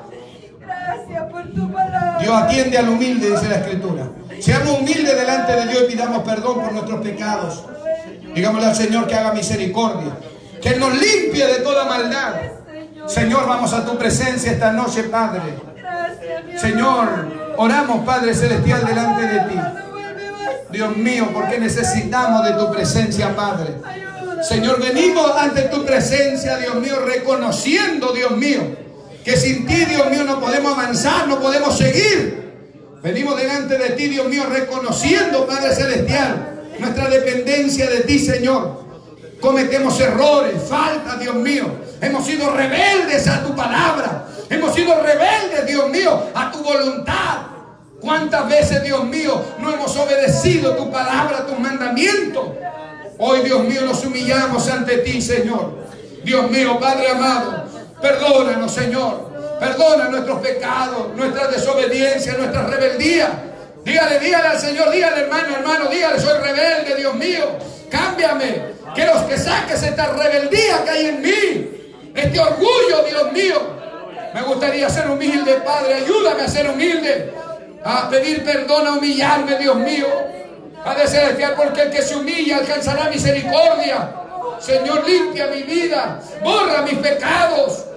Dios atiende al humilde, dice la Escritura. Seamos humildes delante de Dios y pidamos perdón por nuestros pecados. Digámosle al Señor que haga misericordia, que Él nos limpie de toda maldad. Señor, vamos a tu presencia esta noche, Padre. Señor, oramos, Padre Celestial, delante de ti. Dios mío, porque necesitamos de tu presencia, Padre. Señor, venimos ante tu presencia, Dios mío, reconociendo, Dios mío, que sin ti, Dios mío, no podemos avanzar, no podemos seguir. Venimos delante de ti, Dios mío, reconociendo, Padre Celestial, nuestra dependencia de ti, Señor. Cometemos errores, faltas, Dios mío. Hemos sido rebeldes a tu palabra. Hemos sido rebeldes, Dios mío, a tu voluntad. ¿Cuántas veces, Dios mío, no hemos obedecido tu palabra, tus mandamientos? Hoy, Dios mío, nos humillamos ante ti, Señor. Dios mío, Padre amado, perdónanos, Señor. Perdona nuestros pecados, nuestra desobediencia, nuestra rebeldía. Dígale, dígale al Señor, dígale, hermano, hermano, dígale, soy rebelde, Dios mío. Cámbiame. Quiero que saques esta rebeldía que hay en mí. Este orgullo, Dios mío. Me gustaría ser humilde, Padre. Ayúdame a ser humilde. A pedir perdón, a humillarme, Dios mío. Padre Celestial, porque el que se humilla alcanzará misericordia. Señor, limpia mi vida. Borra mis pecados.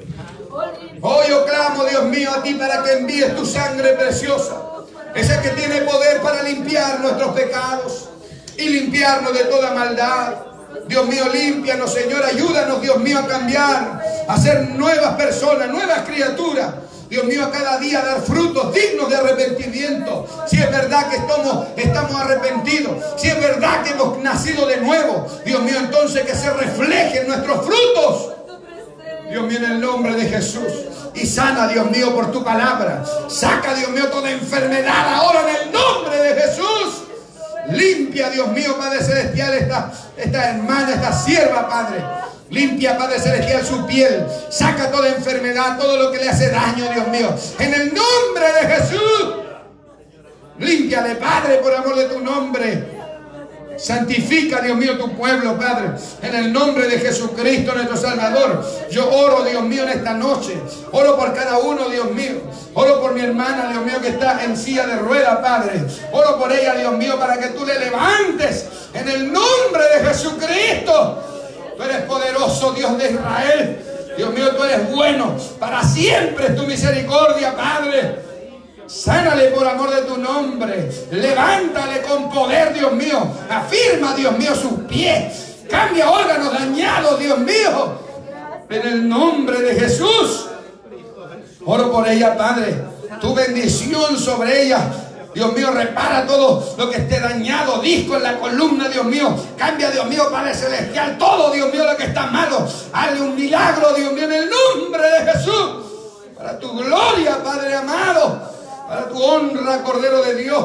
Hoy yo clamo, Dios mío, a ti para que envíes tu sangre preciosa. Esa que tiene poder para limpiar nuestros pecados y limpiarnos de toda maldad. Dios mío, límpianos, Señor, ayúdanos, Dios mío, a cambiar, a ser nuevas personas, nuevas criaturas. Dios mío, a cada día dar frutos dignos de arrepentimiento. Si es verdad que estamos, estamos arrepentidos, si es verdad que hemos nacido de nuevo, Dios mío, entonces que se reflejen nuestros frutos. Dios mío, en el nombre de Jesús. Y sana, Dios mío, por tu palabra. Saca, Dios mío, toda enfermedad ahora en el nombre de Jesús. Limpia, Dios mío, Padre Celestial, esta, esta hermana, esta sierva, Padre. Limpia, Padre Celestial, su piel. Saca toda enfermedad, todo lo que le hace daño, Dios mío. En el nombre de Jesús. Límpiale, Padre, por amor de tu nombre. Santifica, Dios mío, tu pueblo, Padre. En el nombre de Jesucristo, nuestro Salvador. Yo oro, Dios mío, en esta noche. Oro por cada uno, Dios mío. Oro por mi hermana, Dios mío, que está en silla de rueda, Padre. Oro por ella, Dios mío, para que tú le levantes. En el nombre de Jesucristo. Tú eres poderoso, Dios de Israel. Dios mío, tú eres bueno. Para siempre es tu misericordia, Padre. Sánale por amor de tu nombre. Levántale con poder, Dios mío. Afirma, Dios mío, sus pies. Cambia órganos dañados, Dios mío. En el nombre de Jesús. Oro por ella, Padre. Tu bendición sobre ella. Dios mío, repara todo lo que esté dañado. Disco en la columna, Dios mío. Cambia, Dios mío, Padre Celestial. Todo, Dios mío, lo que está malo. Hazle un milagro, Dios mío, en el nombre de Jesús. Para tu gloria, Padre amado. Para tu honra, Cordero de Dios.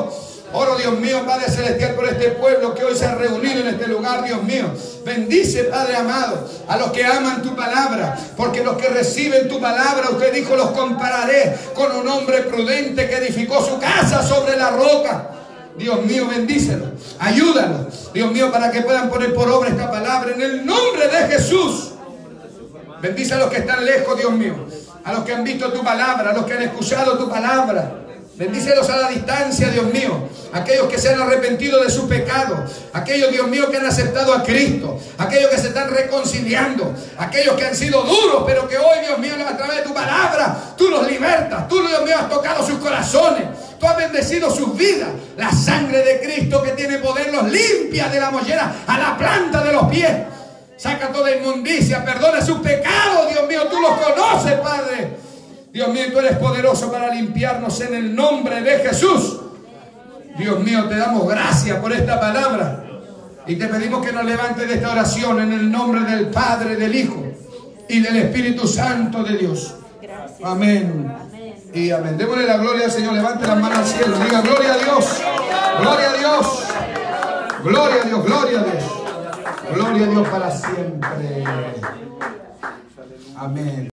Oro, Dios mío, Padre Celestial, por este pueblo que hoy se ha reunido en este lugar, Dios mío. Bendice, Padre amado, a los que aman tu palabra, porque los que reciben tu palabra, usted dijo, los compararé con un hombre prudente que edificó su casa sobre la roca. Dios mío, bendícelos, ayúdalos, Dios mío, para que puedan poner por obra esta palabra en el nombre de Jesús. Bendice a los que están lejos, Dios mío, a los que han visto tu palabra, a los que han escuchado tu palabra. Bendícelos a la distancia, Dios mío. Aquellos que se han arrepentido de su pecado. Aquellos, Dios mío, que han aceptado a Cristo. Aquellos que se están reconciliando. Aquellos que han sido duros, pero que hoy, Dios mío, a través de tu palabra, tú los libertas. Tú, Dios mío, has tocado sus corazones. Tú has bendecido sus vidas. La sangre de Cristo que tiene poder los limpia de la mollera a la planta de los pies. Saca toda inmundicia. Perdona sus pecados, Dios mío. Tú los conoces, Padre. Dios mío, tú eres poderoso para limpiarnos en el nombre de Jesús. Dios mío, te damos gracias por esta palabra. Y te pedimos que nos levantes de esta oración en el nombre del Padre, del Hijo y del Espíritu Santo de Dios. Amén. Y amén. Démosle la gloria al Señor. Levante las manos al cielo. Diga gloria a Dios. Gloria a Dios. Gloria a Dios. Gloria a Dios. Gloria a Dios para siempre. Amén.